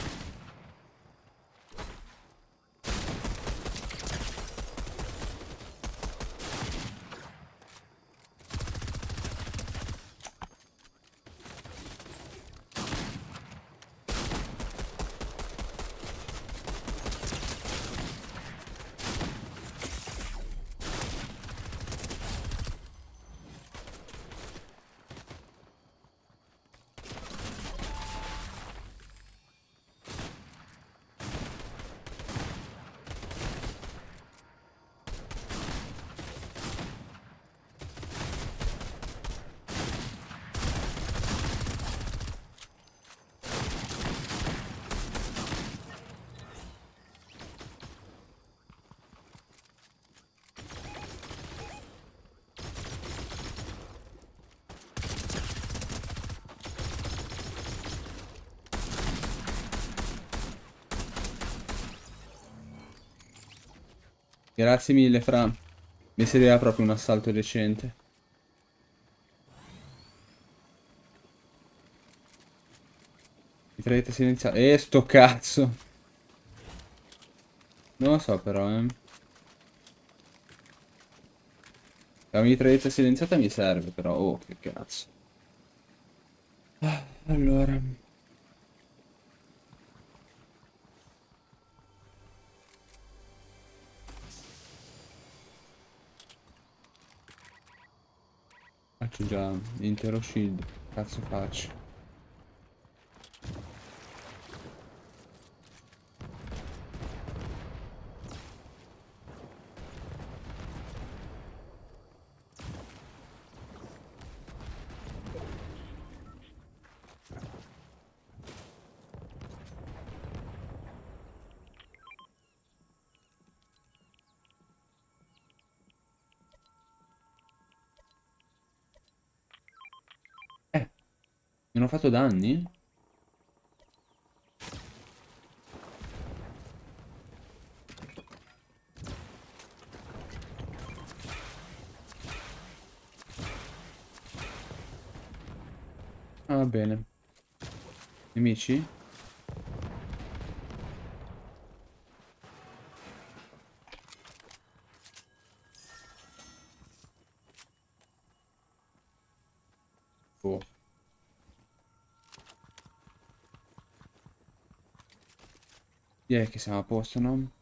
Grazie mille, Fra. Mi serviva proprio un assalto decente. Mitraglietta silenziata. Eh, sto cazzo. Non lo so però, eh. La mitraglietta silenziata mi serve però. Oh, che cazzo. Ah, allora. c'ho già l'intero shield. Cazzo faccio? Eh, non ho fatto danni? Ah, va bene. Nemici? Oh. Direi che siamo a posto, no?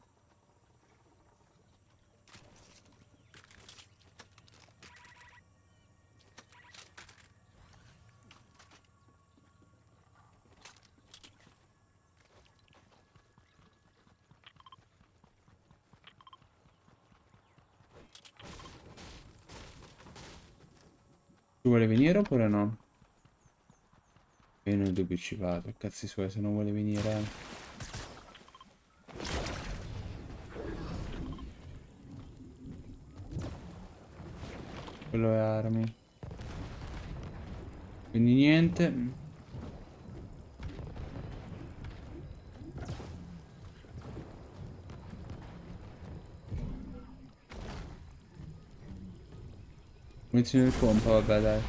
Tu vuole venire oppure no? Io nel dubbio ci vado. Cazzi suoi se non vuole venire. eh. Quello è armi. Quindi niente. Munizioni del pompa, vabbè dai.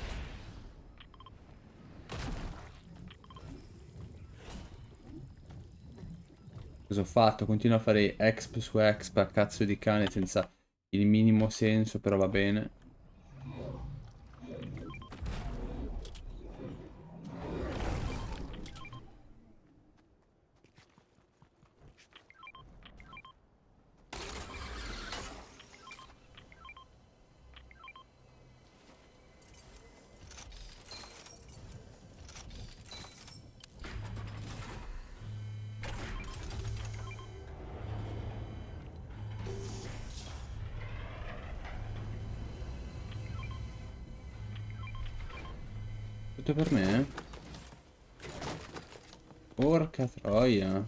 Cosa ho fatto? Continuo a fare exp su exp a cazzo di cane senza il minimo senso, però va bene. Tutto per me? Porca troia.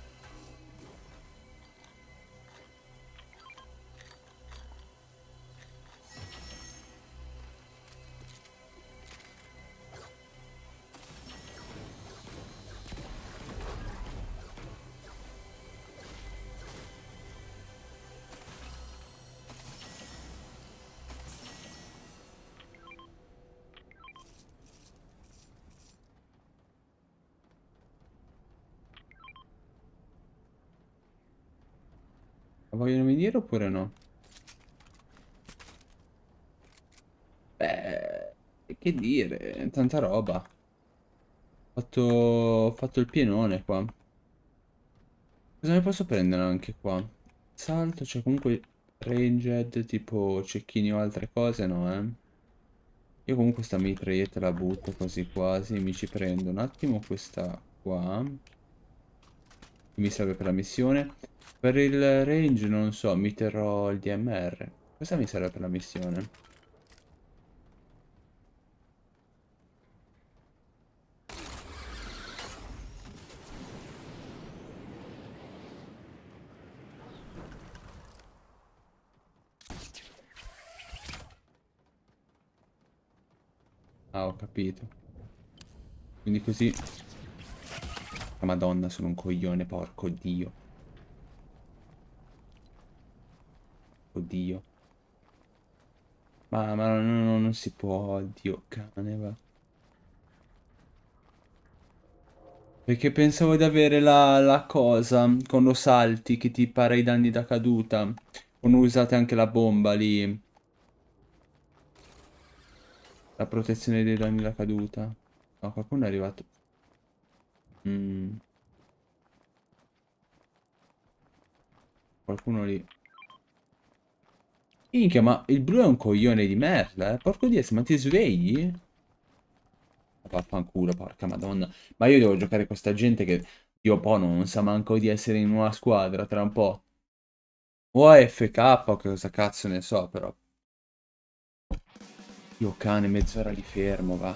Ma vogliono venire oppure no? Beh, che dire, tanta roba. Ho fatto, ho fatto il pienone qua. Cosa ne posso prendere anche qua? Salto, c'è comunque ranged, tipo cecchini o altre cose, no, eh? Io comunque sta mitraglietta la butto quasi quasi, mi ci prendo un attimo questa qua, che mi serve per la missione. Per il range non so, mi terrò il D M R. Cosa mi serve per la missione? Ah, ho capito. Quindi così... Ah, Madonna, sono un coglione, porco Dio. Oddio. Ma, ma non, non- non si può, Dio cane, va. Perché pensavo di avere la, la cosa, quando salti, che ti para i danni da caduta. Quando usate anche la bomba lì. La protezione dei danni da caduta. No, qualcuno è arrivato. Mm, qualcuno lì. Minchia, ma il blu è un coglione di merda, eh. Porco Dio, ma ti svegli? Vaffanculo, porca madonna. Ma io devo giocare con sta gente che Dio po' non sa manco di essere in una squadra tra un po'. O A F K o che cosa cazzo ne so, però. Io cane, mezz'ora li fermo, va.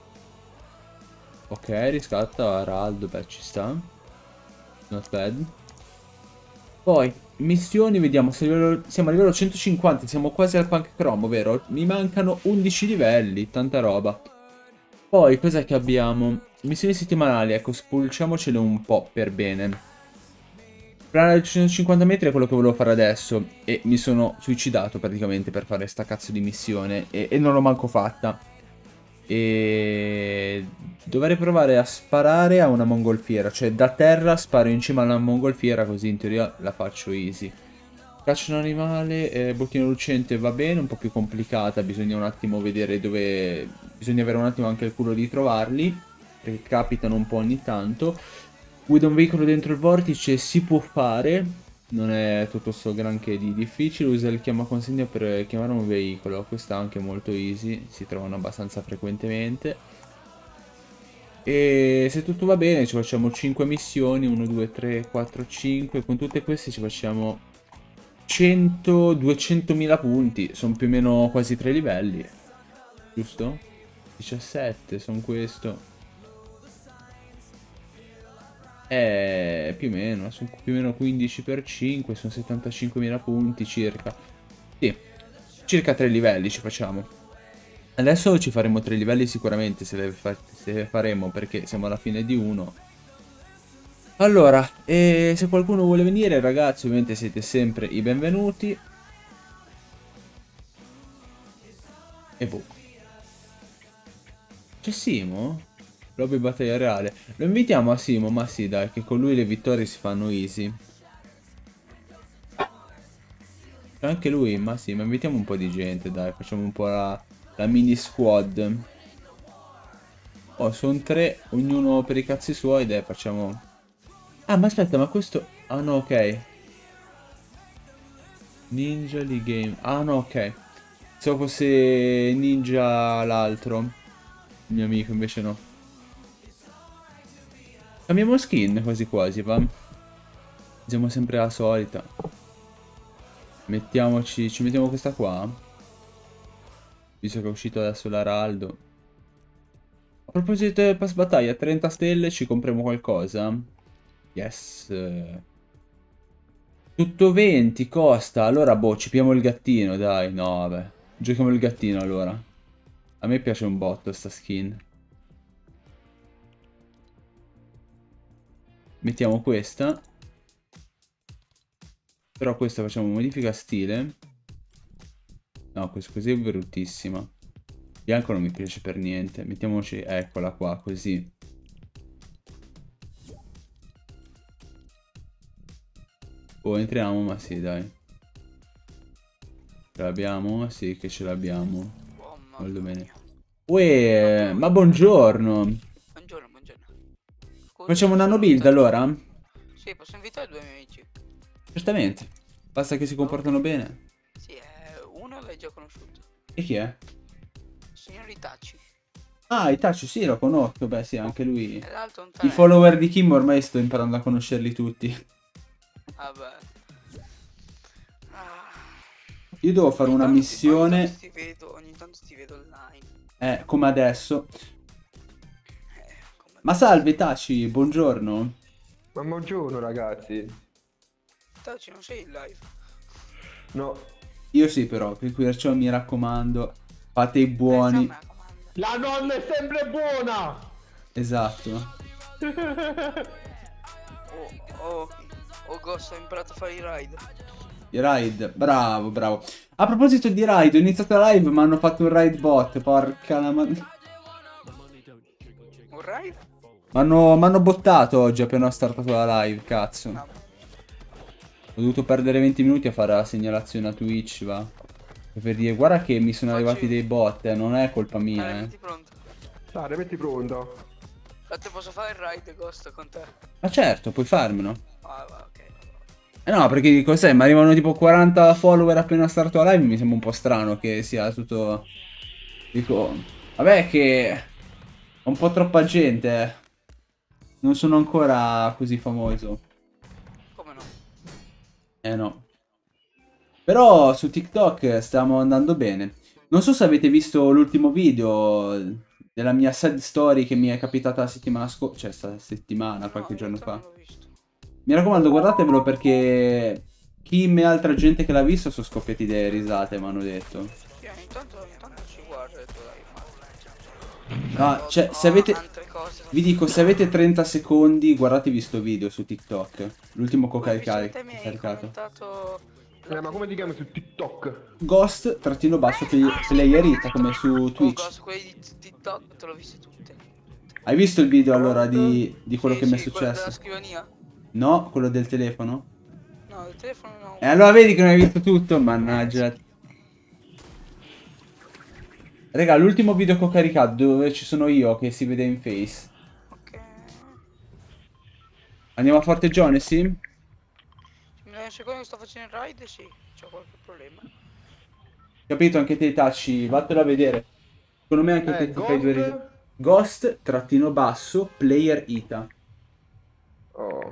Ok, riscatta Araldo, beh, ci sta. Not bad. Poi, missioni, vediamo, se livello- siamo a livello centocinquanta, siamo quasi al punk cromo, vero? Mi mancano undici livelli, tanta roba. Poi, cos'è che abbiamo? Missioni settimanali, ecco, spulciamocele un po' per bene. Planare centocinquanta metri è quello che volevo fare adesso e mi sono suicidato praticamente per fare sta cazzo di missione e, e non l'ho manco fatta. E dovrei provare a sparare a una mongolfiera, cioè da terra sparo in cima alla mongolfiera così in teoria la faccio easy. Caccia un animale, eh, bocchino lucente va bene, un po' più complicata, bisogna un attimo vedere dove... Bisogna avere un attimo anche il culo di trovarli, perché capitano un po' ogni tanto. Guida un veicolo dentro il vortice si può fare, non è tutto sto granché di difficile, usa il chiamaconsegna per chiamare un veicolo, questo è anche molto easy, si trovano abbastanza frequentemente. E se tutto va bene ci facciamo cinque missioni, uno, due, tre, quattro, cinque, con tutte queste ci facciamo cento, duecentomila punti, sono più o meno quasi tre livelli, giusto? diciassette, sono questo. Eh, più o meno, sono più o meno quindici per cinque, sono settantacinquemila punti circa. Sì, circa tre livelli ci facciamo. Adesso ci faremo tre livelli sicuramente se le, fa se le faremo perché siamo alla fine di uno. Allora, e se qualcuno vuole venire ragazzi ovviamente siete sempre i benvenuti. E boh. C'è Simo? Lobby battaglia reale. Lo invitiamo a Simo, ma sì dai, che con lui le vittorie si fanno easy. Anche lui, ma sì, ma invitiamo un po' di gente, dai, facciamo un po' la, la mini squad. Oh, sono tre, ognuno per i cazzi suoi, dai, facciamo... Ah, ma aspetta, ma questo... Ah, no, ok. Ninja Lee Game. Ah, no, ok. Se fosse Ninja l'altro. Il mio amico, invece no. Cambiamo skin, quasi quasi, va. Siamo sempre la solita. Mettiamoci... Ci mettiamo questa qua. Visto che è uscito adesso l'Araldo. A proposito del pass battaglia, trenta stelle, ci compriamo qualcosa? Yes. Tutto venti costa. Allora, boh, ci piamo il gattino, dai. No, vabbè. Giochiamo il gattino, allora. A me piace un botto sta skin. Mettiamo questa. Però questa facciamo modifica stile. No, questo così è bruttissima. Bianco non mi piace per niente. Mettiamoci, eccola qua, così. Oh, entriamo, ma sì, dai. Ce l'abbiamo? Sì, che ce l'abbiamo. Oh, Molto bene. mia. Uè, ma buongiorno. Buongiorno, buongiorno. Scusa, Facciamo una no sono build tanto- allora? Sì, posso invitare due miei amici. Certamente. Basta che si comportano bene. Sì, eh, uno l'hai già conosciuto. E chi è? Il signor Itachi. Ah, Itachi, sì, lo conosco. Beh, sì, anche lui. E l'altro un I talento. follower di Kim ormai sto imparando a conoscerli tutti. Vabbè. Ah. Io devo fare Ogni una tanto- missione. Ogni tanto ti vedo, ogni tanto ti vedo online. Eh, come adesso. Eh, come... Ma salve, Itachi, buongiorno. Ma buongiorno ragazzi. Itachi, non sei in live. No, Io sì, però, per cui perciò mi raccomando, fate i Eh, buoni. mi raccomando. la nonna è sempre buona. Esatto. Oh, oh, oh, Ghost, ho imparato a fare i raid. I raid, bravo, bravo. A proposito di raid, ho iniziato la live, ma hanno fatto un raid bot, porca la madre. Un raid? M'hanno bottato oggi appena ho startato la live, cazzo. No. Ho dovuto perdere venti minuti a fare la segnalazione a Twitch, va. Per dire, guarda che mi sono Facci- arrivati dei bot, eh, non è colpa Dai, mia, eh. metti pronto. Dai, metti pronto. Ma te posso fare il raid, Ghost, con te? Ma certo, puoi farmelo. Ah, va, ok. Eh no, perché dico, sai, mi arrivano tipo quaranta follower appena starto la live, mi sembra un po' strano che sia tutto... Dico, vabbè che... Ho un po' troppa gente, eh. Non sono ancora così famoso. Come no? Eh no. Però su TikTok stiamo andando bene. Non so se avete visto l'ultimo video della mia sad story che mi è capitata la settimana scorsa, cioè sta settimana, qualche No, in giorno realtà fa. non l'ho visto. Mi raccomando, guardatevelo perché Kim e altra gente che l'ha visto sono scoppiati delle risate, mi hanno detto. Sì, ogni tanto, ogni tanto ci guardo e ho detto, dai, ma... Ah, Ho- cioè, ho se avete... altre cose da Vi dico, se avete trenta secondi, guardatevi sto video su TikTok. L'ultimo che ho Poi carica- te mi hai caricato. commentato... Eh, ma come ti chiami su TikTok? Ghost, trattino basso, play- playerita, come su Oh, Twitch. cosa, quelli di TikTok te l'ho viste tutte. Hai visto il video allora di, di quello Sì, che mi è sì, quello successo? della scrivania. No, quello del telefono? No, il telefono no. E allora vedi che non hai visto tutto? Mannaggia. Raga, l'ultimo video che ho caricato dove ci sono io che si vede in face. Ok. Andiamo a Forte Jonesy? Mi dai un secondo che sto facendo il ride? Sì, c'ho qualche problema. Capito? Anche te Taci, vattelo a vedere. Secondo me anche Eh, te ti fai due Ghost? risate. Ghost, trattino basso, player ita. Oh.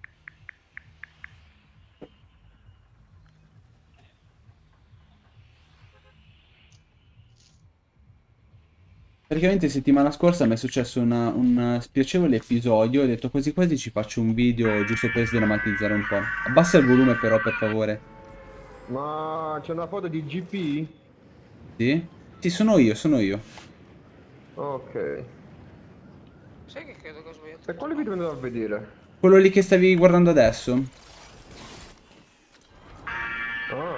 Praticamente settimana scorsa mi è successo una- un spiacevole episodio. Ho detto quasi quasi ci faccio un video giusto per sdrammatizzare un po'. Abbassa il volume però per favore. Ma c'è una foto di G P? Sì? Sì, sono io, sono io. Ok. Sai che credo che ho sbagliato? E quale video andato a vedere? Quello lì che stavi guardando adesso? Ah.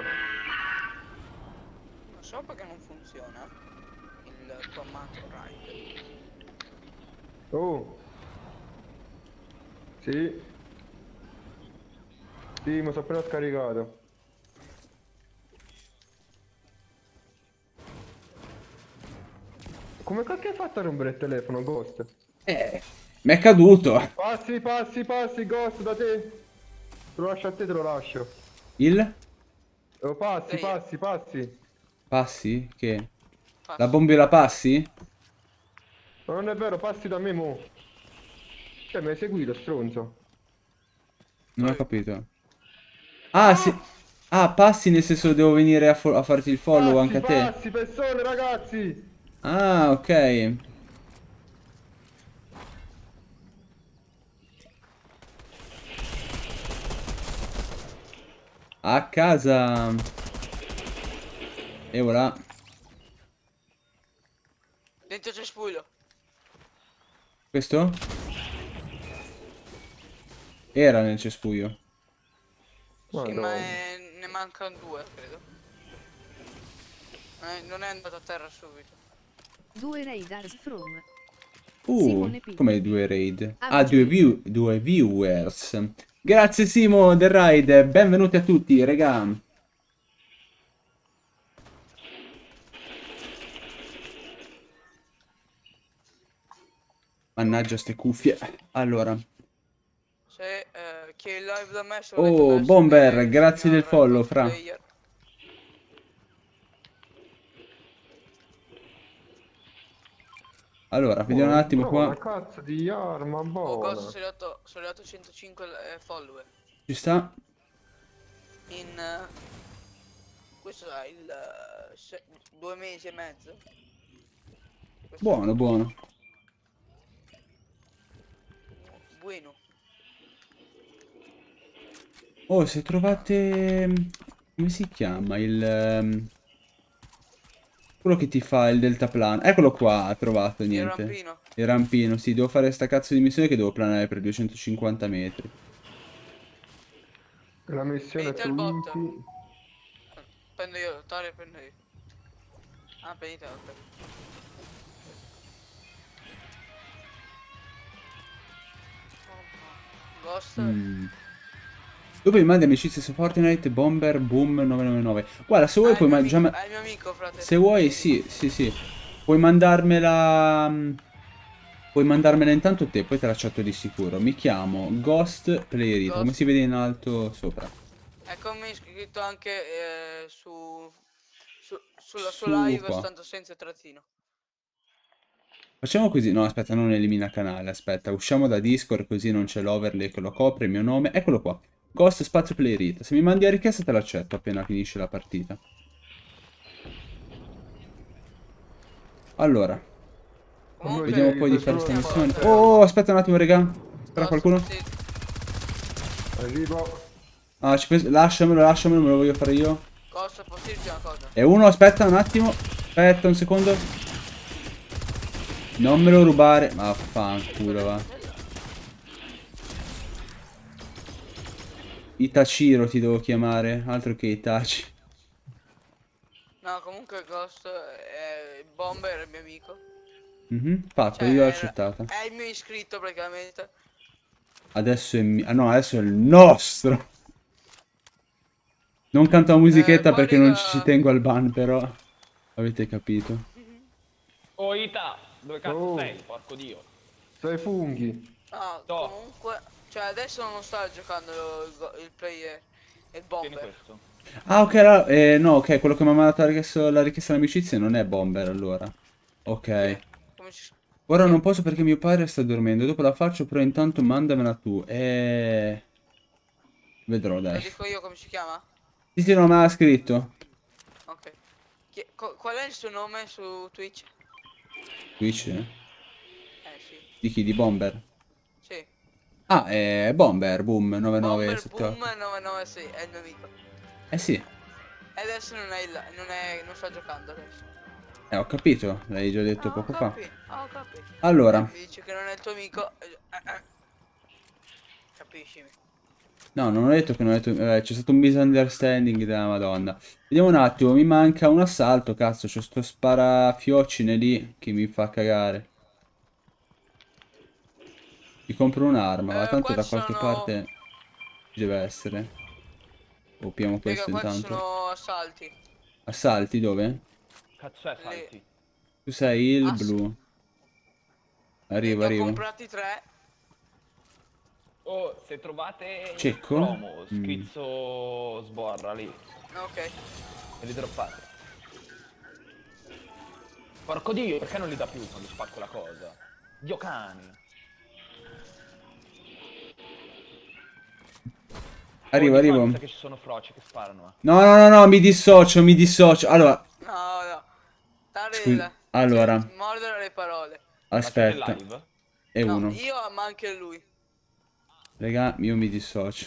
Non so perché non funziona il tuo amato ride. Oh. Sì. Sì, mi sono appena scaricato. Come cacchio hai fatto a rompere il telefono, Ghost? Eh, mi è caduto. Passi, passi, passi, Ghost, da te. Te lo lascio a te, te lo lascio. Il? Oh, passi, Ehi. passi, passi. Passi? Che? Passo. La bomba la passi? Ma non è vero, passi da me, mo. Cioè, mi hai seguito, stronzo. Non ho capito. Ah, sì. Ah, passi nel senso devo venire a, fo- a farti il follow Passi, anche a te. passi, persone, ragazzi. Ah, ok. A casa. E ora. Dentro cespuglio. Questo? Era nel cespuglio. Sì, Madonna. ma è- ne mancano due, credo. Eh, non è andato a terra subito. Due Raiders from. Uh, Simone P. come due raid? Ah, Ah, due, view due viewers. Grazie Simo del raid, benvenuti a tutti, regà. Mannaggia ste cuffie. Allora. Se eh, chi è in live da me se volete Oh, essere Bomber, il grazie del signor follow, fra. cosplayer. Allora, vediamo un attimo Buona qua. cazzo di arma, Oh, buona. cosa sono arrivato, sono arrivato a centocinque eh, follower. Ci sta? In... eh, questo è il... eh, se- due mesi e mezzo. Questo Buono, buono. è buono. Oh, se trovate... Come si chiama? Il... ehm, quello che ti fa il deltaplano. Eccolo qua, trovato, Il niente. rampino. Il rampino, sì, devo fare sta cazzo di missione che devo planare per duecentocinquanta metri. La missione Venite su al bot. Infi. Prendo io, Tare prendo io. Ah, venite, ok. Ghost. Mm. Dopo mi mandi amicizie su Fortnite, Bomber, Boom nove nove nove. Guarda, se vuoi Ah, è puoi il mio mangiare... amico, è il mio amico, frate. Se vuoi, sì, sì, sì. Puoi mandarmela... mm, Puoi mandarmela intanto te, poi te la chatto di sicuro. Mi chiamo Ghost Playerita, come Ghost. si vede in alto sopra. È come scritto anche eh, su, su sulla Su sua live, qua. stando senza trattino. Facciamo così, no aspetta, non elimina canale, aspetta, usciamo da Discord così non c'è l'overlay che lo copre, il mio nome, eccolo qua. Ghost spazio playrita, se mi mandi a richiesta te l'accetto appena finisce la partita. Come Allora, Comunque, vediamo sei? poi di Sei fare solo questa missione. parte- Oh, aspetta un attimo, raga. Spera Ghost, qualcuno? sì. Arrivo. Ah, ci penso... Lasciamelo, lasciamelo, me lo voglio fare io. Ghost, posso dirti una cosa? E uno, aspetta un attimo. Aspetta un secondo. Non me lo rubare. Ma fanculo, va. Itachiro ti devo chiamare, altro che Itachi. No, comunque Ghost è il bomber, è il mio amico. Mhm, fatto, Cioè, io l'ho è, accettata. è il mio iscritto praticamente. Adesso è mi... Ah no, adesso è il nostro. Non canto la musichetta Eh, poi perché non raga- ci tengo al ban, però avete capito. Oh Ita, dove cazzo Oh. sei? Porco dio. Sei funghi. No, No. comunque, cioè adesso non sta giocando il, go- il player, il Tieni bomber. questo. Ah, ok, allora- eh, no, ok, quello che mi ha mandato la richiesta, la richiesta d'amicizia non è Bomber, allora. Ok. Come si... Ora non posso perché mio padre sta dormendo, dopo la faccio, però intanto mandamela tu. E... Vedrò, Lo dai. dico io come si chiama? Sì, sì, no, me l'ha scritto. Ok. Chi- co- qual è il suo nome su Twitch? Twitch? Eh sì. Di chi? Di Bomber? Sì. Ah, è Bomber, boom, nove nove Bomber sette Boom otto. nove nove sei, è il mio amico. Eh sì, E adesso non è, il, non è, non sta giocando adesso. eh, ho capito, l'hai già detto Ah, ho poco fa. capito, ho capito. Allora, Mi dice che non è il tuo amico. eh, eh, eh. Capisci? no, non ho detto che non ho detto... eh, c'è stato un misunderstanding della Madonna. Vediamo un attimo, mi manca un assalto, cazzo, c'ho sto sparafiocine lì che mi fa cagare. Mi compro un'arma, ma Eh, tanto qua da ci qualche sono- parte ci deve essere. Copiamo Raga, questo qua ci intanto. sono assalti. Assalti dove? Cazzo è salti? Tu sei il Ass- blu. Arrivo, Ne ho arrivo. comprati tre. Oh, se trovate il Cecco? promo, Mm. schizzo sborra lì. Ok. E li droppate. Porco dio, perché non li dà più quando spacco la cosa? Dio cani. Arrivo, Oh, di qua arrivo. mi sa che ci sono froci che sparano. eh. No, no, no, no, mi dissocio, mi dissocio. Allora, No, no. Dare Scusi, il... allora. cioè, mordere le parole. Ma siete aspetta. live? E No, uno. io ma anche lui. Raga, io mi dissocio.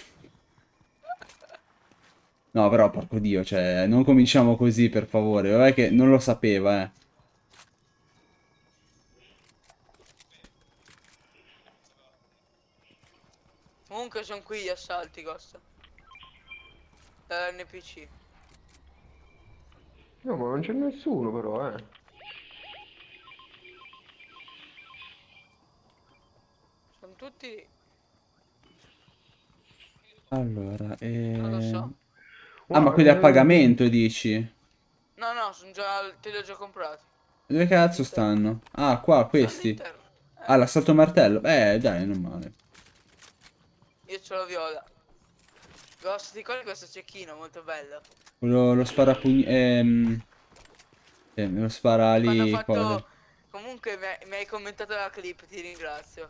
No, però, porco dio, cioè, non cominciamo così, per favore. Vabbè che non lo sapeva, eh. Comunque sono qui gli assalti, Ghost. Dall'N P C. No, ma non c'è nessuno però, eh. Sono tutti... Allora, Non lo eh... so. Ah, ma quelli a pagamento, dici? No, no, sono già... te li ho già comprati. Dove cazzo stanno? Ah, qua, questi. All'interno. Eh, Ah, l'assalto martello. Eh, dai, non male. io ce l'ho viola. Ghost, ti ricordi questo cecchino molto bello? Quello, lo sparapugni... Ehm... Eh, me lo spara Quando lì, ho fatto... cosa. Comunque mi hai, mi hai commentato la clip, ti ringrazio.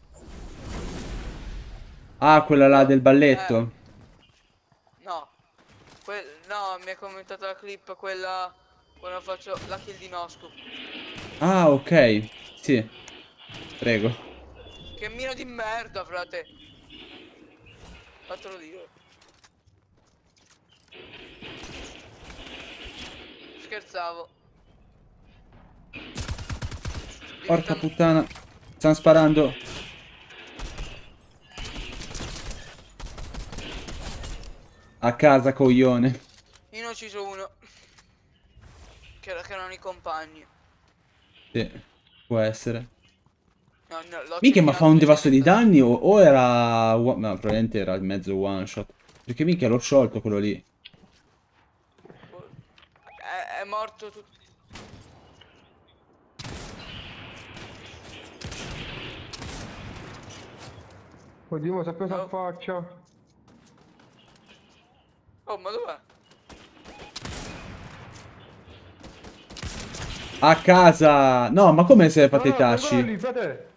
Ah, quella là del balletto. No. Que- no, mi hai commentato la clip, quella... Quando faccio la kill di Noscu. Ah, ok. Sì. Prego. Che mino di merda, frate. Fatelo dire. Scherzavo. Porca Diventano- puttana. Stanno sparando. A casa, coglione. Io ne ho ucciso uno. Che, era- che erano i compagni. Sì, può essere. No, no, l'ho Mica ma fa un cecchiato, devasto di cioè, danni o, o era... one- No, probabilmente era mezzo one shot. Perché mica l'ho sciolto quello lì. È, è morto tutto. Oddio, ma si è preso No. a faccia. Oh, ma dov'è? A casa! No, ma come se fate i No, no, ancora tasci? lì, frate.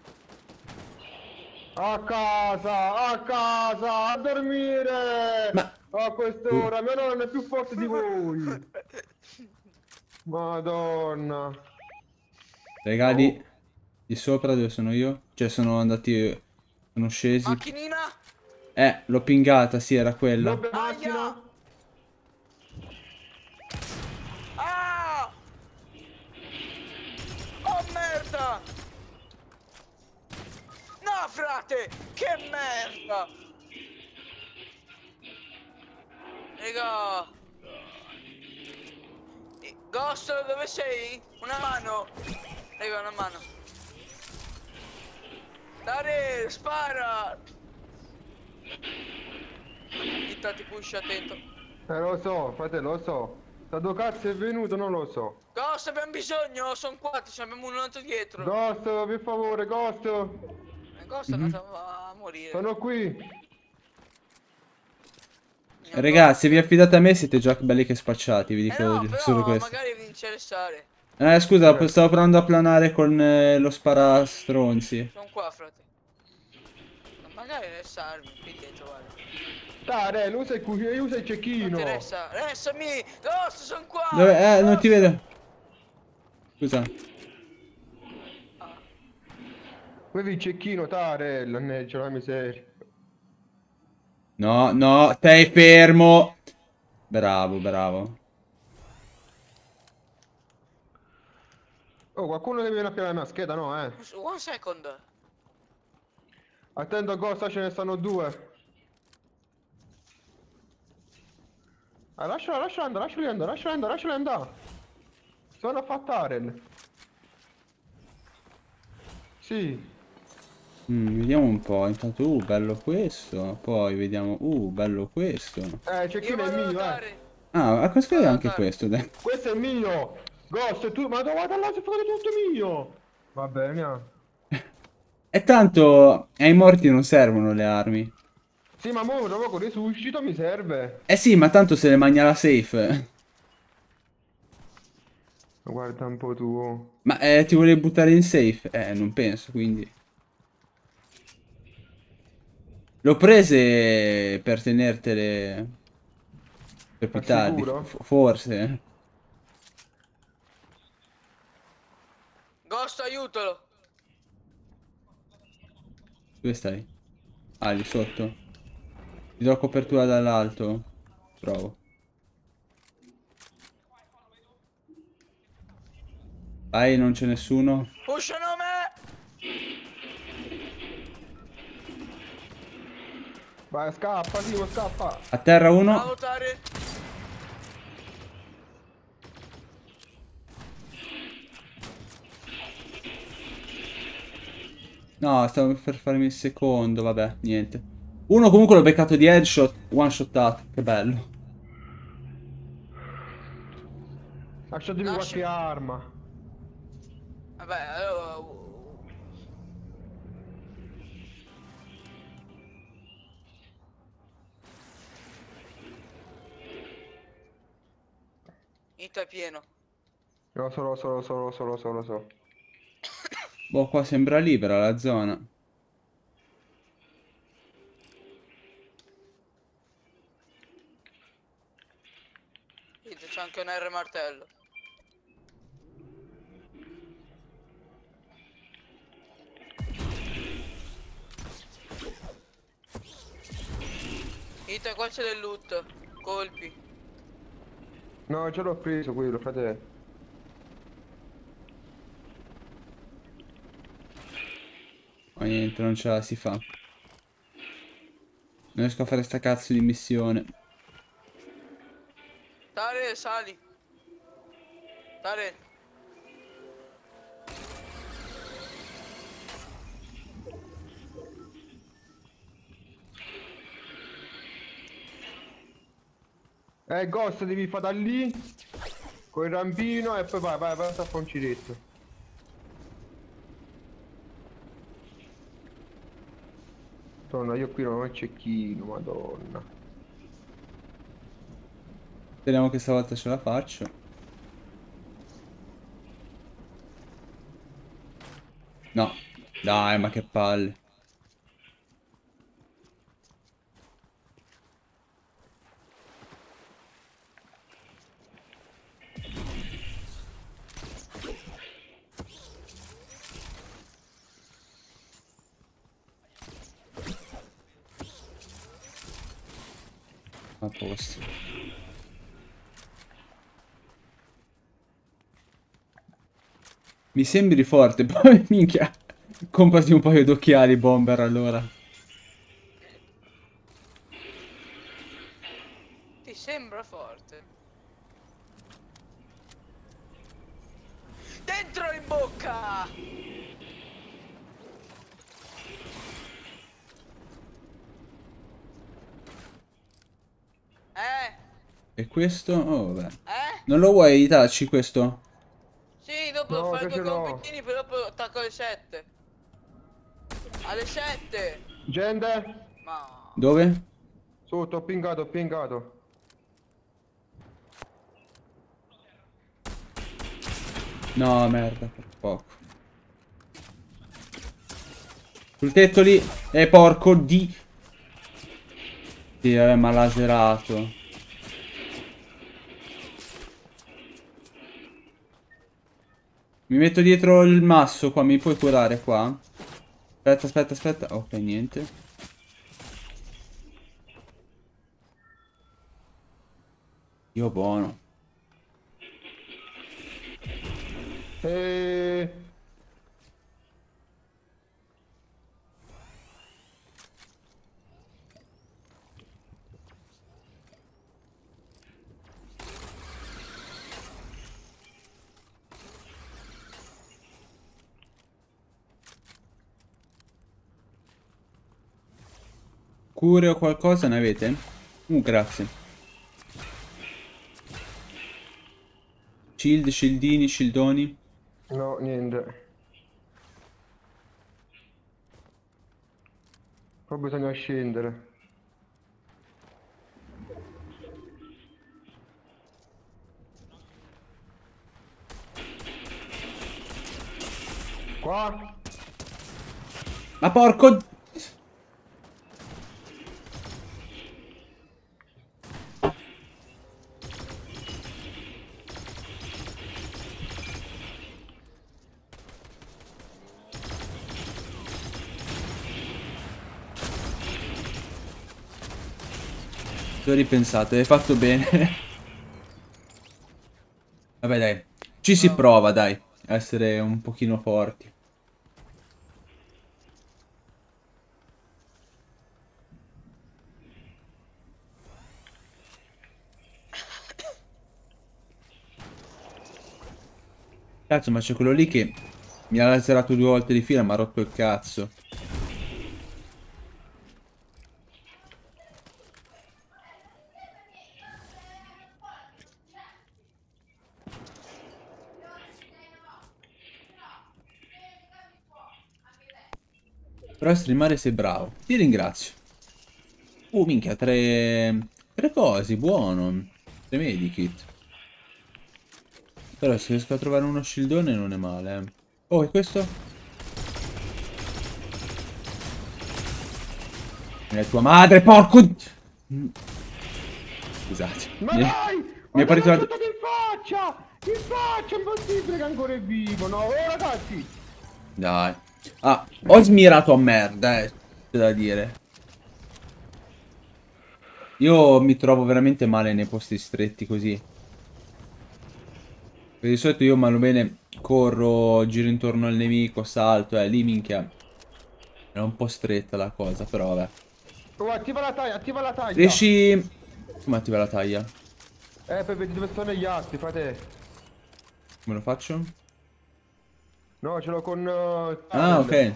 A casa, a casa, a dormire! Ma... A quest'ora, mio nonno è più forte di voi! Madonna! Regali Oh. di sopra dove sono io? Cioè sono andati... Sono scesi. Macchinina! Eh, l'ho pingata, sì, era quella. Nobbe macchina? Aia! Ah! Oh merda! No, frate! Che merda! Raga! Eh, Ghost, dove sei? Una mano! Raga, una mano! Dare, spara! Ita, ti push, attento. Eh, lo so, fratello, lo so. Da dove cazzo è venuto, non lo so. Ghost, abbiamo bisogno, sono quattro, ci abbiamo un altro dietro. Ghost, per favore, Ghost! Eh, Ghost è andato a morire. Sono qui! Mio Ragazzi, se vi affidate a me siete già belli che spacciati, vi Eh dico no, solo però questo. magari vi interessare. Eh, scusa, stavo provando a planare con eh, lo sparastronzi. Sono qua, frate. Ma magari restarmi qui dietro, guarda. Dai, usa il, cu- usa il Non cecchino! ti resta, restami! Ghost, sono qua! Dove? Eh, non ti Ghost! vedo. Scusa. Avevi il cecchino, Tare, l'anneggia la miseria. No, no, stai fermo. Bravo, bravo. Oh, qualcuno che viene a piare la mia scheda, no, eh? One second. Attento, Ghost, ce ne stanno due. Ah, lasciala, lasciala andare, lasciali andare, lasciali andare, lasciali andare. Sono a Fattaren. Sì. Mm, vediamo un po'. Intanto, uh, bello questo. Poi vediamo, uh, bello questo. Eh, il cecchino Io è vado a mio, eh. dare. Ah, a questo è Vado a anche dare. questo, dai. Questo è mio. Ghost, tu, ma dove guarda là, se fate tutto mio. Va bene. E tanto ai morti non servono le armi. Sì, ma mo dopo con resuscito mi serve. Eh sì, ma tanto se le mangia la safe. Guarda un po' tu. Ma eh, ti volevi buttare in safe? Eh, non penso, quindi. L'ho prese per tenertele per più Al tardi, sicuro? f- forse. Ghost, aiutalo. Dove stai? Ah, lì sotto. Ti do copertura dall'alto. Provo. Vai, non c'è nessuno. Pushano me. Vai, scappa, Simo, scappa. A terra Bravo, uno. Tare. No, stavo per farmi il secondo, vabbè, niente. Uno comunque l'ho beccato di headshot, one shotato, che bello. Lasciatemi Lascia- qualche arma. Vabbè, allora... uh, Ita è pieno. Lo so, lo so, lo so, lo so, lo so, lo so. Boh, qua sembra libera la zona. Ita, c'è anche un R martello. Ita, qua c'è del loot. Colpi. No, ce l'ho preso quello, fratello. Ma niente, non ce la si fa. Non riesco a fare sta cazzo di missione. Tare, sali. Tare. Eh, Ghost, devi fare da lì. Con il rampino e poi vai, vai, vai a fare un giretto. Madonna, io qui non ho il cecchino, madonna. Speriamo che stavolta ce la faccio. No. Dai, ma che palle. A posto. Mi sembri forte, poi minchia. Comprati un paio d'occhiali, Bomber, allora. Ti sembra forte? Dentro in bocca! Eh? E questo? Oh, vabbè. Eh? Non lo vuoi aiutarci questo? Sì, dopo No, devo fare che due ce l'ho. compitini, poi dopo attacco alle sette. Alle sette! Gente? Ma... Dove? Sotto, ho pingato, ho pingato. No, merda, per poco. Sul tetto lì. Eh, porco di... Sì, vabbè, ma laserato. Mi metto dietro il masso qua, mi puoi curare qua? Aspetta, aspetta, aspetta. Ok, niente. Io buono. E... Cure o qualcosa ne avete? Uh, grazie. Shield, shieldini, shieldoni. No, niente. Poi bisogna scendere. Qua? Ma porco... Ci ho ripensato, hai fatto bene. Vabbè dai, ci si prova dai, a essere un pochino forti. Cazzo, ma c'è quello lì che mi ha laserato due volte di fila, mi ha rotto il cazzo. Però a streamare sei bravo. Ti ringrazio. Uh, minchia, tre... Tre cose, buono. Tre medikit. Però se riesco a trovare uno shieldone non è male, eh. Oh, e questo? È tua madre, porco... Scusate. Ma Mi- dai! mi è Ma partito l'ho la... buttato in faccia! In faccia, è impossibile che ancora è vivo, no? Oh ragazzi! Dai. Ah, ho smirato a merda, eh. C'è da dire. Io mi trovo veramente male nei posti stretti così. Perché di solito io mano bene corro, giro intorno al nemico, salto, eh, lì minchia. È un po' stretta la cosa, però vabbè. Oh, attiva la taglia, attiva la taglia! Riesci... Come attiva la taglia? Eh, per vedere dove sono gli altri, frate. Come lo faccio? No, ce l'ho con... Uh, Ah, ok.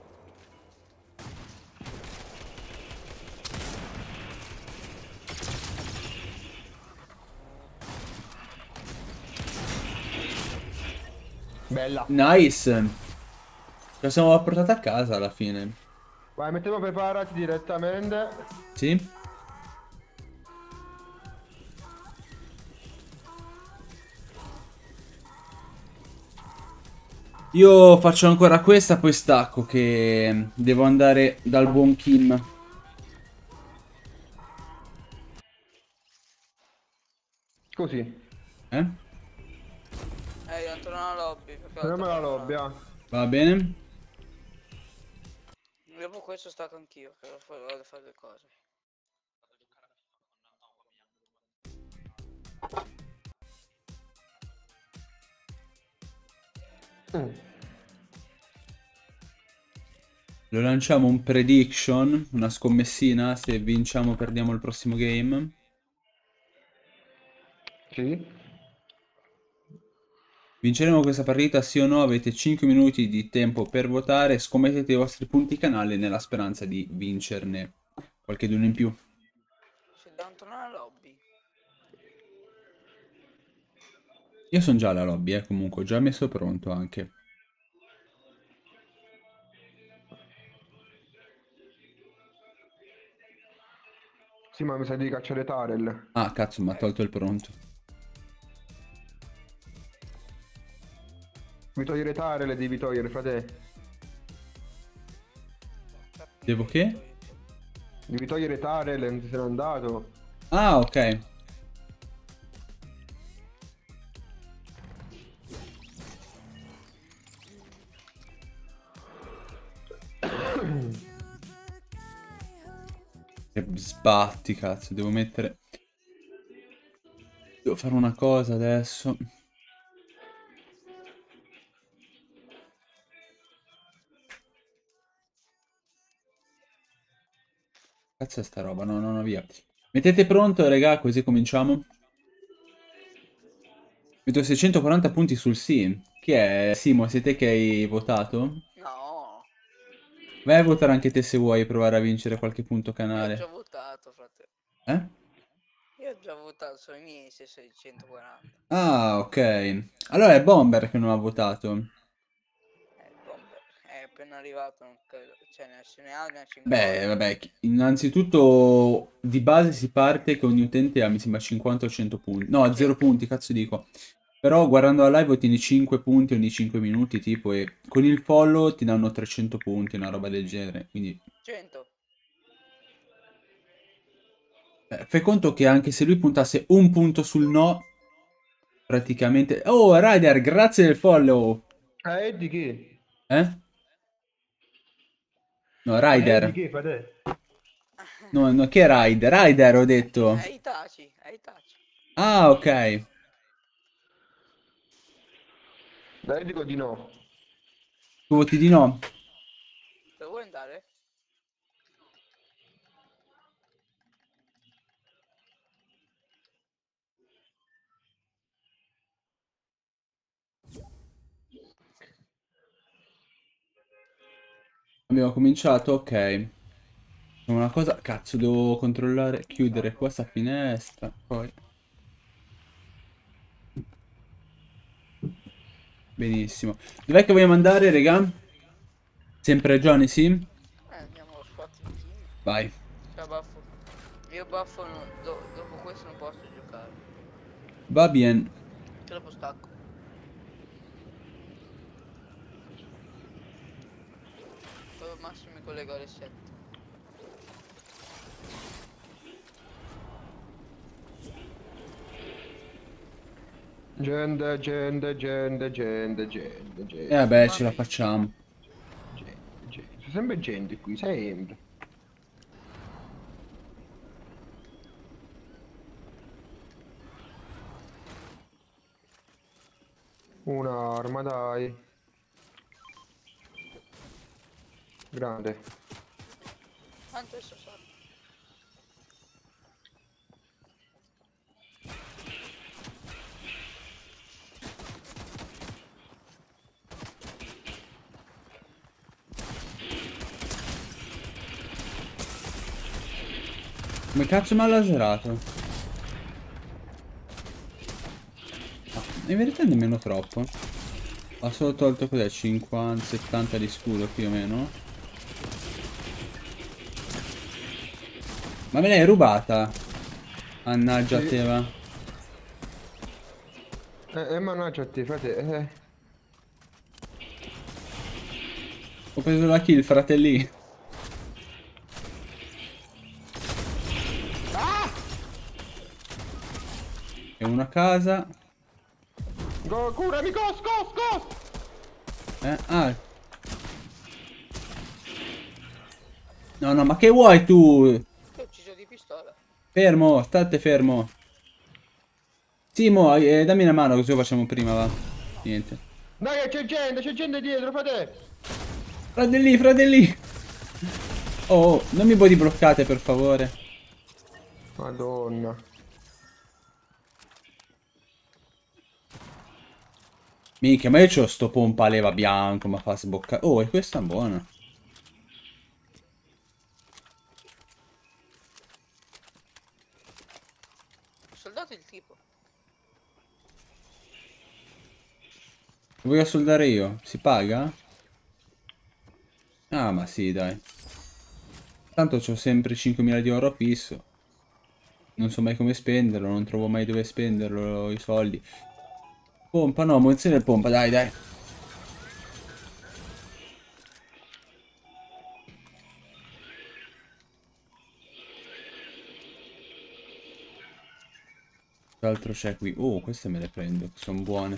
Bella. Nice. La siamo portata a casa alla fine. Vai, mettiamo preparati direttamente. Sì? Io faccio ancora questa, poi stacco che devo andare dal buon Kim. Così. Eh? Eh, devo tornare alla lobby perché ho Fermiamo la altro lobby, tornato. ah. Va bene? Dopo questo stacco anch'io, che voglio fare due cose. Mm. Lo lanciamo un prediction, una scommessina, se vinciamo perdiamo il prossimo game. Sì. Vinceremo questa partita sì o no? Avete cinque minuti di tempo per votare, scommettete i vostri punti canale nella speranza di vincerne qualcheduno in più. Se devo tornare alla lobby. Io sono già alla lobby, eh, comunque, ho già messo pronto anche. Sì, ma mi sa di cacciare Tarel. Ah, cazzo, mi ha tolto il pronto. Devi togliere Tarel, devi togliere, frate. Devo che? Devi togliere Tarel, non ti sei andato. Ah, ok. Che sbatti, cazzo, devo mettere... Devo fare una cosa adesso. Cazzo è sta roba? No, no, no, via. Mettete pronto, raga, così cominciamo. Vedo seicentoquaranta punti sul sì. Chi è? Simo, siete che hai votato? No, Vai a votare anche te se vuoi provare a vincere qualche punto io ho canale. già votato, frate. Eh? Io ho già votato, sono i miei seicentoquaranta. Ah, ok. Allora è Bomber che non ha votato. Eh, bomber. È appena arrivato, non credo. Cioè, ne ce ne ha, ne ha Beh, cinquanta. vabbè, chi- innanzitutto di base si parte che ogni utente ha, mi sembra, cinquanta o cento punti. No, zero punti, cazzo dico. Però guardando la live ottieni cinque punti ogni cinque minuti, tipo, e con il follow ti danno trecento punti, una roba del genere. Quindi, cento. eh, fai conto che anche se lui puntasse un punto sul no, praticamente... Oh, Ryder, grazie del follow! Eh, e di che? Eh? No, Eh, di Ryder. che, frate? No, no, che Ryder? Ryder, ho detto. È Itachi, è Itachi. Ah, ok. Dai, dico di no. Tu voti di no? Dove vuoi andare? Abbiamo cominciato, ok. Una cosa, cazzo, devo controllare, chiudere questa finestra, poi. Benissimo. Dov'è che vogliamo andare, raga? Sempre Johnny, sì? Eh, andiamo allo spazio di team. Vai. Cioè, baffo. Io baffo, non- do- dopo questo non posso giocare. Va bien. Che dopo stacco. Poi al massimo mi collego alle sette. Gente, gente, gente, gente, gente, gente. E vabbè, ce la facciamo. Gente, gente. C'è sempre gente qui, sempre. Un'arma, dai. Grande. Tanto adesso so. Come cazzo mi ha laserato? No, in verità nemmeno troppo. Ha solo tolto cos'è? cinquanta, settanta di scudo più o meno. Ma me l'hai rubata? Mannaggia Sì. te va. Eh, eh mannaggia a te, frate. Eh. Ho preso la kill, fratelli. E una casa. Go, curami, ghost, ghost, ghost! Eh, ah. No, no, ma che vuoi tu? Ti ho ucciso di pistola. Fermo, state fermo. Simo, eh, dammi una mano così lo facciamo prima, va. Niente. Dai, c'è gente, c'è gente dietro, frate! Fratelli, fratelli. Oh, non mi body bloccate per favore. Madonna. Minchia, ma io c'ho sto pompa a leva bianco, ma fa sboccare. Oh, e questa è buona. Ho soldato il tipo. Lo voglio soldare io? Si paga? Ah, ma sì, dai. Tanto c'ho sempre cinquemila di oro fisso. Non so mai come spenderlo, non trovo mai dove spenderlo, i soldi. Pompa, no, munizione e pompa, dai, dai. Che altro c'è qui? Oh, queste me le prendo, sono buone.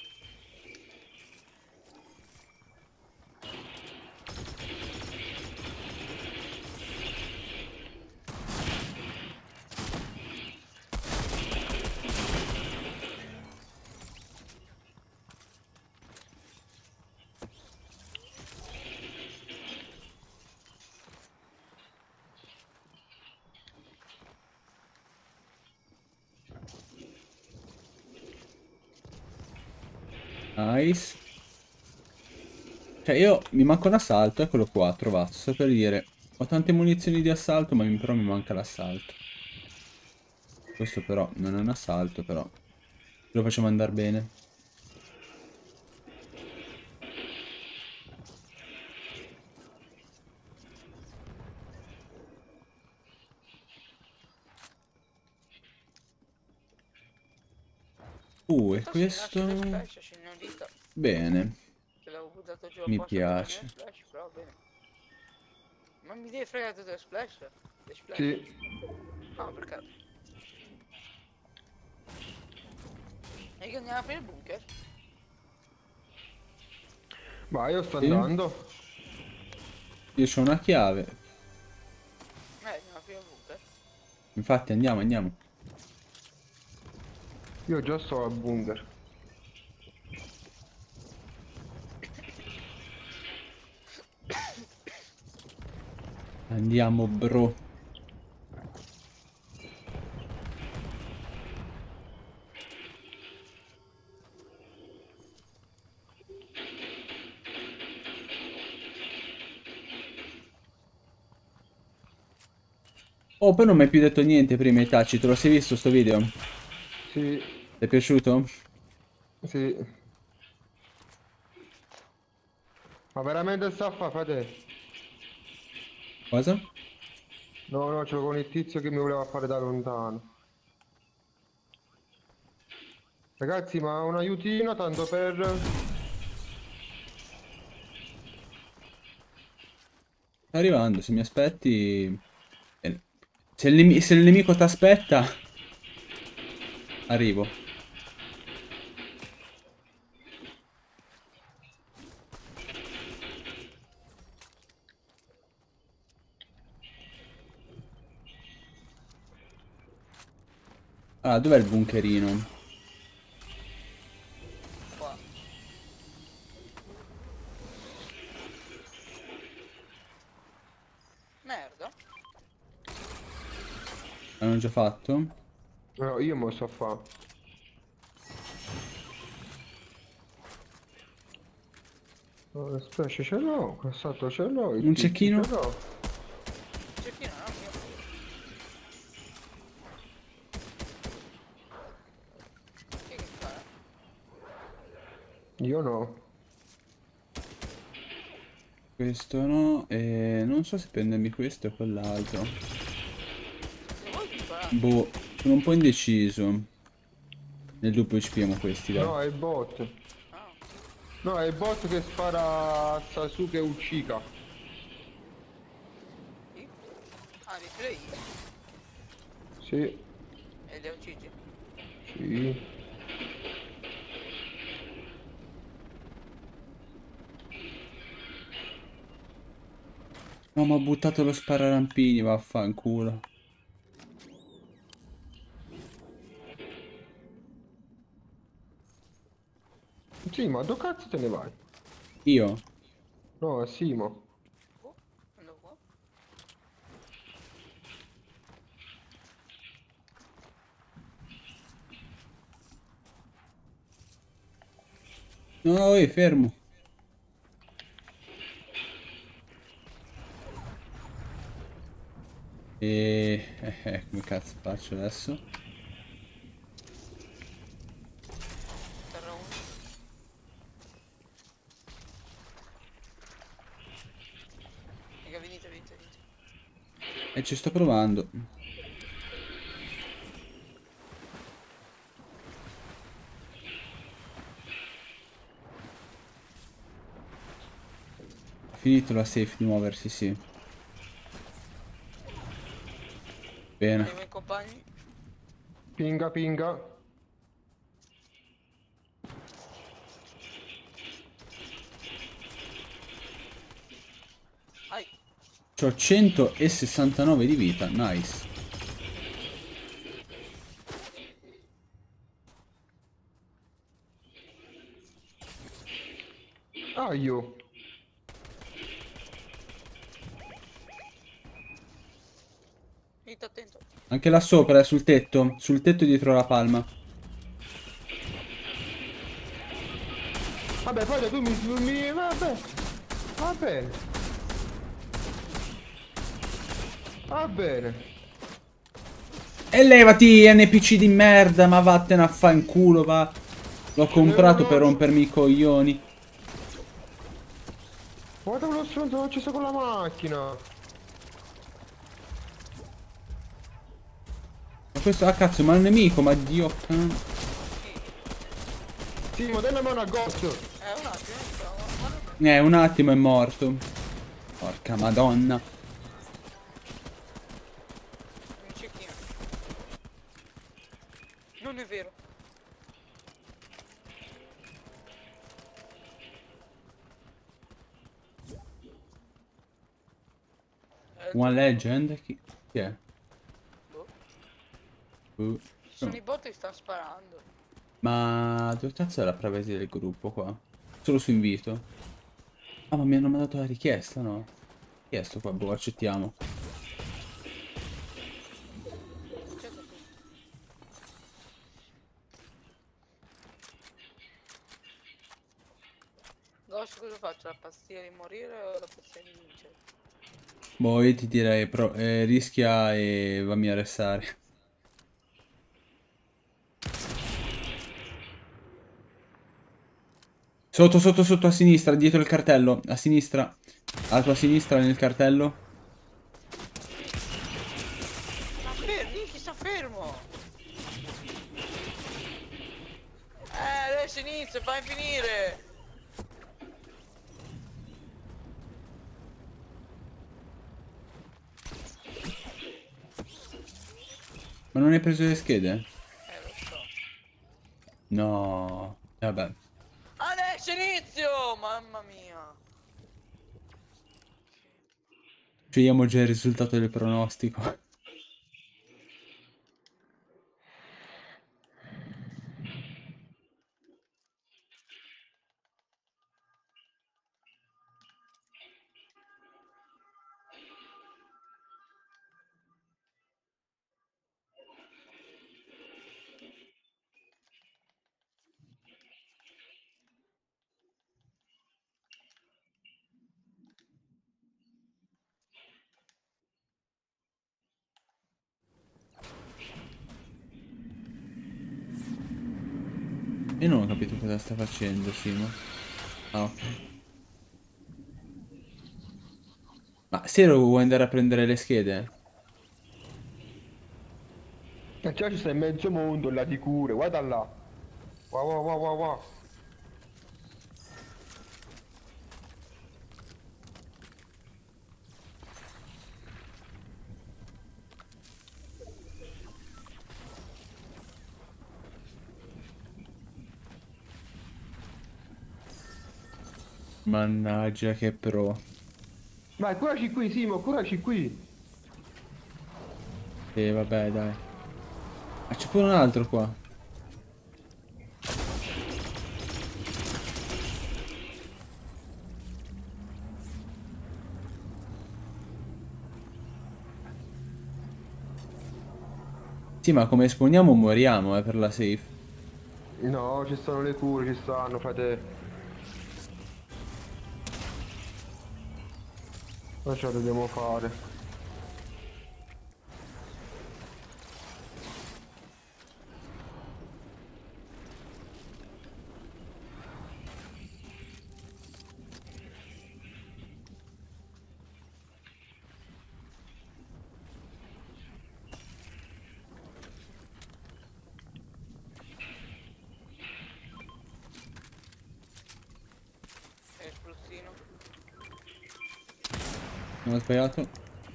Nice. Cioè io mi manca un assalto, eccolo qua, trovato. Sto per dire, ho tante munizioni di assalto, ma mi- però mi manca l'assalto. Questo però non è un assalto, però lo facciamo andare bene. Uh, e questo... Flash, signorita. Bene, Che l'avevo buttato giù mi apposta per piace. le splash, però bene. Ma mi devi fregare tutte le splash? Le splash? Sì. No, perché? E che andiamo per il bunker? Vai, io sto Sì. andando. Io c'ho una chiave. Eh, andiamo per il bunker. Infatti andiamo, andiamo. Io già sto al bunker. Andiamo, bro. Oh, poi non mi hai più detto niente prima, Itachi. Te lo sei visto sto video? Sì, Ti è piaciuto? sì. Ma veramente sta a fa, frate? Cosa? No, no, c'ero con il tizio che mi voleva fare da lontano. Ragazzi, ma un aiutino tanto per... Sta arrivando, se mi aspetti... eh, Se il, nemi- se il nemico ti aspetta... Arrivo. Ah, dov'è il bunkerino? Qua. Merda. L'hanno già fatto? No, io me lo so fare. Oh, specie ce l'ho, cassato ce l'ho, il Un tizio cecchino? ce l'ho. Cecchino, no? Mio. Che che fa? Io no. Questo no. E non so se prendermi questo o quell'altro. Se vuoi ti fa. Boh, sono un po' indeciso. Nel dubbio ci pigliamo questi, dai. No, è il bot. Ah. No, è il bot che spara a Sasuke Uchiha. Sì? Ah, di Frey? Sì, Ed è uccisi? sì. No, ma ho buttato lo spararampini, vaffanculo. Sì, ma dove cazzo te ne vai? Io? No, è Simo. Oh, andiamo qua. No, è fermo. E... Eh, eh, come cazzo faccio adesso? Terra uno. Raga, venite, venite, venite. E ci sto provando. Ha finito la safe di muoversi, sì. Bene. Ai miei compagni. Pinga, pinga. Ai. C'ho centosessantanove di vita, nice. Ah, io. Venite attento. Anche là sopra, eh, sul tetto. Sul tetto dietro la palma. Vabbè, poi tu mi... mi... Vabbè. Va bene. Va bene. E levati, N P C di merda, ma vattene a fanculo, va. L'ho comprato per rompermi i coglioni. Guarda quello stronzo che ho ucciso con la macchina. Ma questo, ah cazzo, ma è un nemico, ma dio can... Sì, ma dai una mano a Ghost. Eh, un attimo, guarda, guarda. Eh, un attimo è morto. Porca madonna. Un cecchino. Non è vero. Eh, One tu- Legend? Chi, chi è? boh. Uh. Ci sono i bot che stanno sparando. Ma dove cazzo è la privacy del gruppo qua? Solo su invito. Ah, ma mi hanno mandato la richiesta, no? Chiesto qua, boh, accettiamo. Certo tu. Ghost, cosa faccio? La pastiglia di morire o la pastiglia di vincere? Boh, io ti direi, pro- eh, rischia e vammi a restare. Sotto, sotto, sotto, a sinistra, dietro il cartello. A sinistra. Alla tua sinistra nel cartello. Sta fermo, Nicky, sta fermo! Eh, adesso inizia, fai finire! Ma non hai preso le schede? Eh, lo so. No. Vabbè. Adesso inizio! Mamma mia! Scegliamo già il risultato del pronostico. E non ho capito cosa sta facendo, Simo. Ah, ok. Ma Sero vuoi andare a prendere le schede? E già ci sta in mezzo mondo là di cure, guarda là. Wow wow wow wow wow. Mannaggia che pro. Vai, curaci qui, Simo, curaci qui. E vabbè, dai. Ah, c'è pure un altro qua. Sì, ma come esponiamo moriamo, eh, per la safe. No, ci stanno le cure, ci stanno, frate. Ma ce la dobbiamo fare. Esplossino. Non ho sbagliato.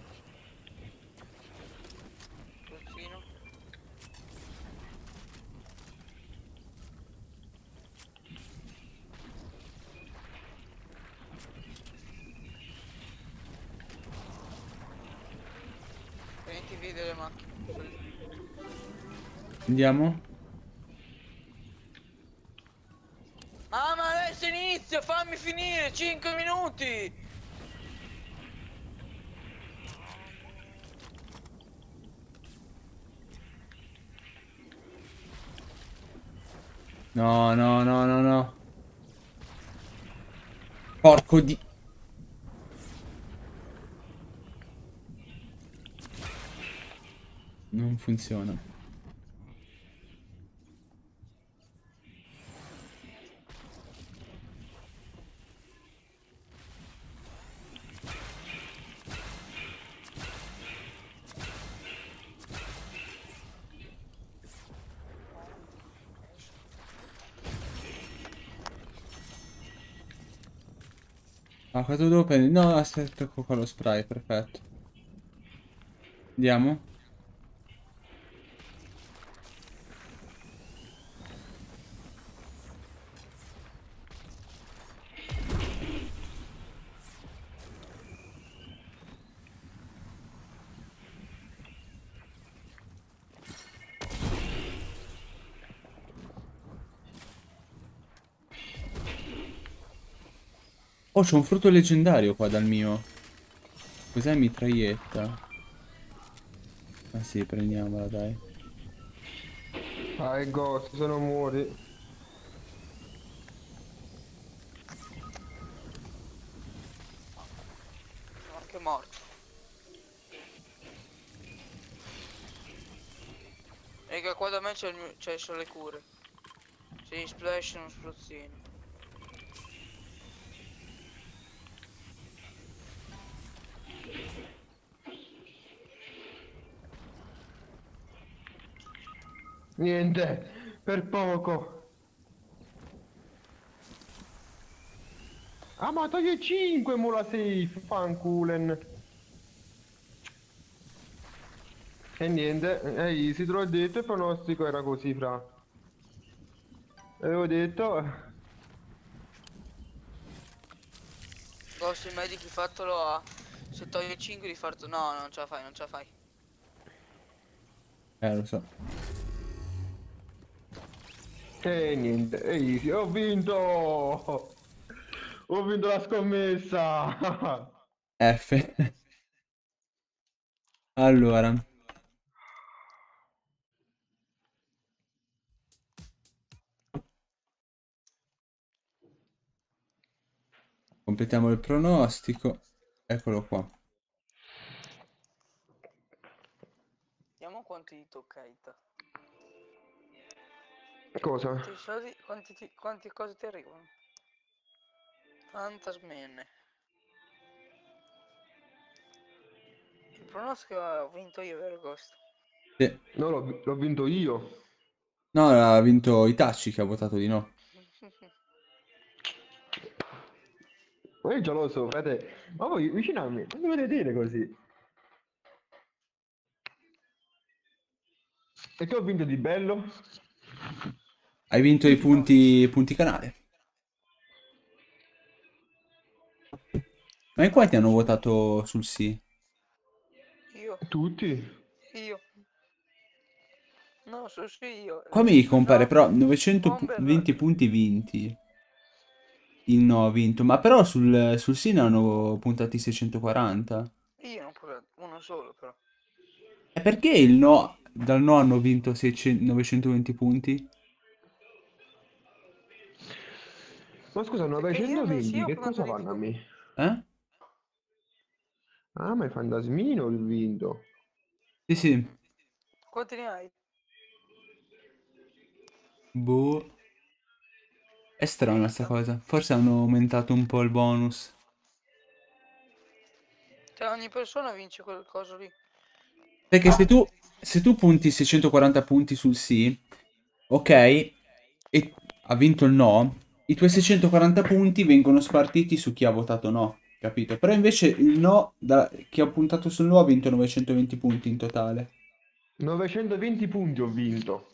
Esplossino. Prendi via delle macchine. Andiamo. Ah, ma adesso inizio, fammi finire, cinque minuti! No, no, no, no, no. Porco di... Non funziona. Ah, cosa devo prendere? No, aspetta, ecco qua lo spray, perfetto. Andiamo. Oh, c'è un frutto leggendario qua dal mio. Cos'è mitraglietta? Ah sì, prendiamola, dai. Vai, Ghost, se non muori. Sono anche morto. Raga, qua da me c'è il mio... c'è solo le cure. Sì, splash e uno spruzzino. Niente, per poco. Ah, ma toglie cinque, mo la safe, fanculen. E niente, ehi, si te l'ho detto, il pronostico era così, fra. Avevo detto... Ghost, il medico fatto lo ha. Se toglie cinque di farto... No, non ce la fai, non ce la fai. Eh, lo so. E niente, ehi, ho vinto! Ho vinto la scommessa! F. Allora. Completiamo il pronostico. Eccolo qua. Vediamo quanti ti tocca, Ita. Cosa? Quanti soldi... Quanti, ti... quanti cose ti arrivano? Fantasmene. Il pronostico ho vinto io, vero Ghost? Sì. No, l'ho l'ho vinto io. No, ha vinto Itachi che ha votato di no. Ma io già lo so, frate. Ma voi vicino a me, non mi dovete dire così. E che ho vinto di bello? Hai vinto i punti, punti canale. Ma in quanti hanno votato sul sì? Io, Tutti? io. No, so sì io. Qua mi compare No, però novecentoventi Bomber. punti vinti. Il no ha vinto, ma però sul, sul sì ne hanno puntati seicentoquaranta. Io non posso, uno solo però. E perché il no, dal no hanno vinto seicento novecentoventi punti? Ma scusa, Perché io nel sì novecentoventi, ho che cosa puntato di vanno a più. me? Eh? Ah, ma è Fantasmino il vinto. Sì, sì. Quanti ne hai? Boh. È strana sta trenta. cosa. Forse hanno aumentato un po' il bonus. Cioè ogni persona vince quel coso lì. Perché se tu, se tu punti seicentoquaranta punti sul sì, ok, e ha vinto il no, i tuoi seicentoquaranta punti vengono spartiti su chi ha votato no, capito? Però invece il no, da, chi ha puntato sul no ha vinto novecentoventi punti in totale. novecentoventi punti ho vinto.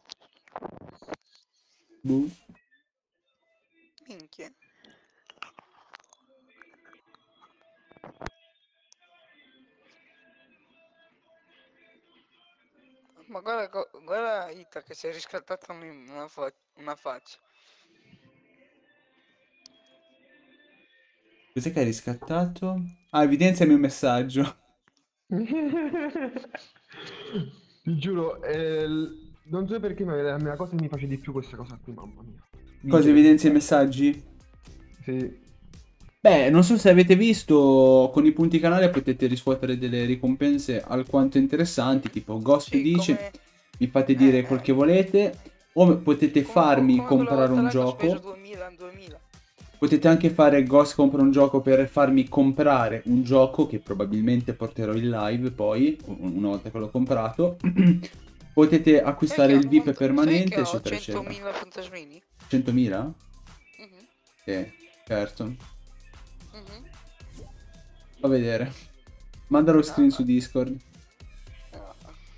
Boh. Minchia. Ma guarda, co- guarda Ita che si è riscattata un- una, fa- una faccia. Cos'è che hai riscattato? Ah, evidenziami un messaggio. Ti giuro, eh, l- non so perché, ma è la mia cosa che mi piace di più questa cosa qui, mamma mia. Cosa Vincere evidenzia i sempre. messaggi? Sì. Beh, non so se avete visto, con i punti canale potete riscuotere delle ricompense alquanto interessanti, tipo Ghost Sì, dice, come... mi fate Eh, dire quel eh, che volete, o potete come, que- farmi come quella comprare volta un là che ho speso gioco, duemila, duemila. potete anche fare Ghost compra un gioco per farmi comprare un gioco che probabilmente porterò in live poi, u- una volta che l'ho comprato, potete Sai acquistare che ho, il V I P mont- sai che permanente, ho eccetera, eccetera. centomila fantasmini? centomila? Mhm, Sì, certo. mhm. Fa vedere. Manda lo No, screen su no, Discord. no.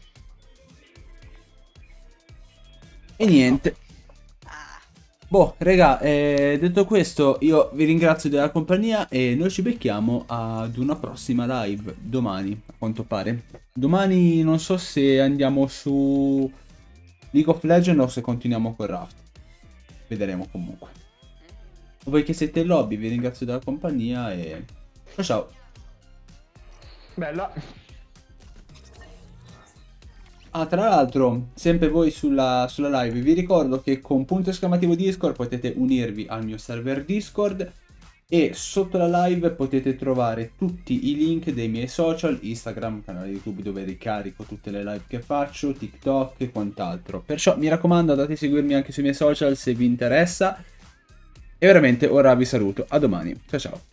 E niente. Ah, Boh, raga, eh, detto questo, io vi ringrazio della compagnia e noi ci becchiamo ad una prossima live domani, a quanto pare. Domani non so se andiamo su League of Legends o se continuiamo con Raft. Vedremo comunque. Voi che siete in lobby, vi ringrazio della compagnia e ciao ciao. Bella. Ah, tra l'altro, sempre voi sulla, sulla live, vi ricordo che con punto esclamativo Discord potete unirvi al mio server Discord e sotto la live potete trovare tutti i link dei miei social, Instagram, canale YouTube dove ricarico tutte le live che faccio, TikTok e quant'altro. Perciò mi raccomando, andate a seguirmi anche sui miei social se vi interessa. E veramente ora vi saluto, a domani, ciao ciao.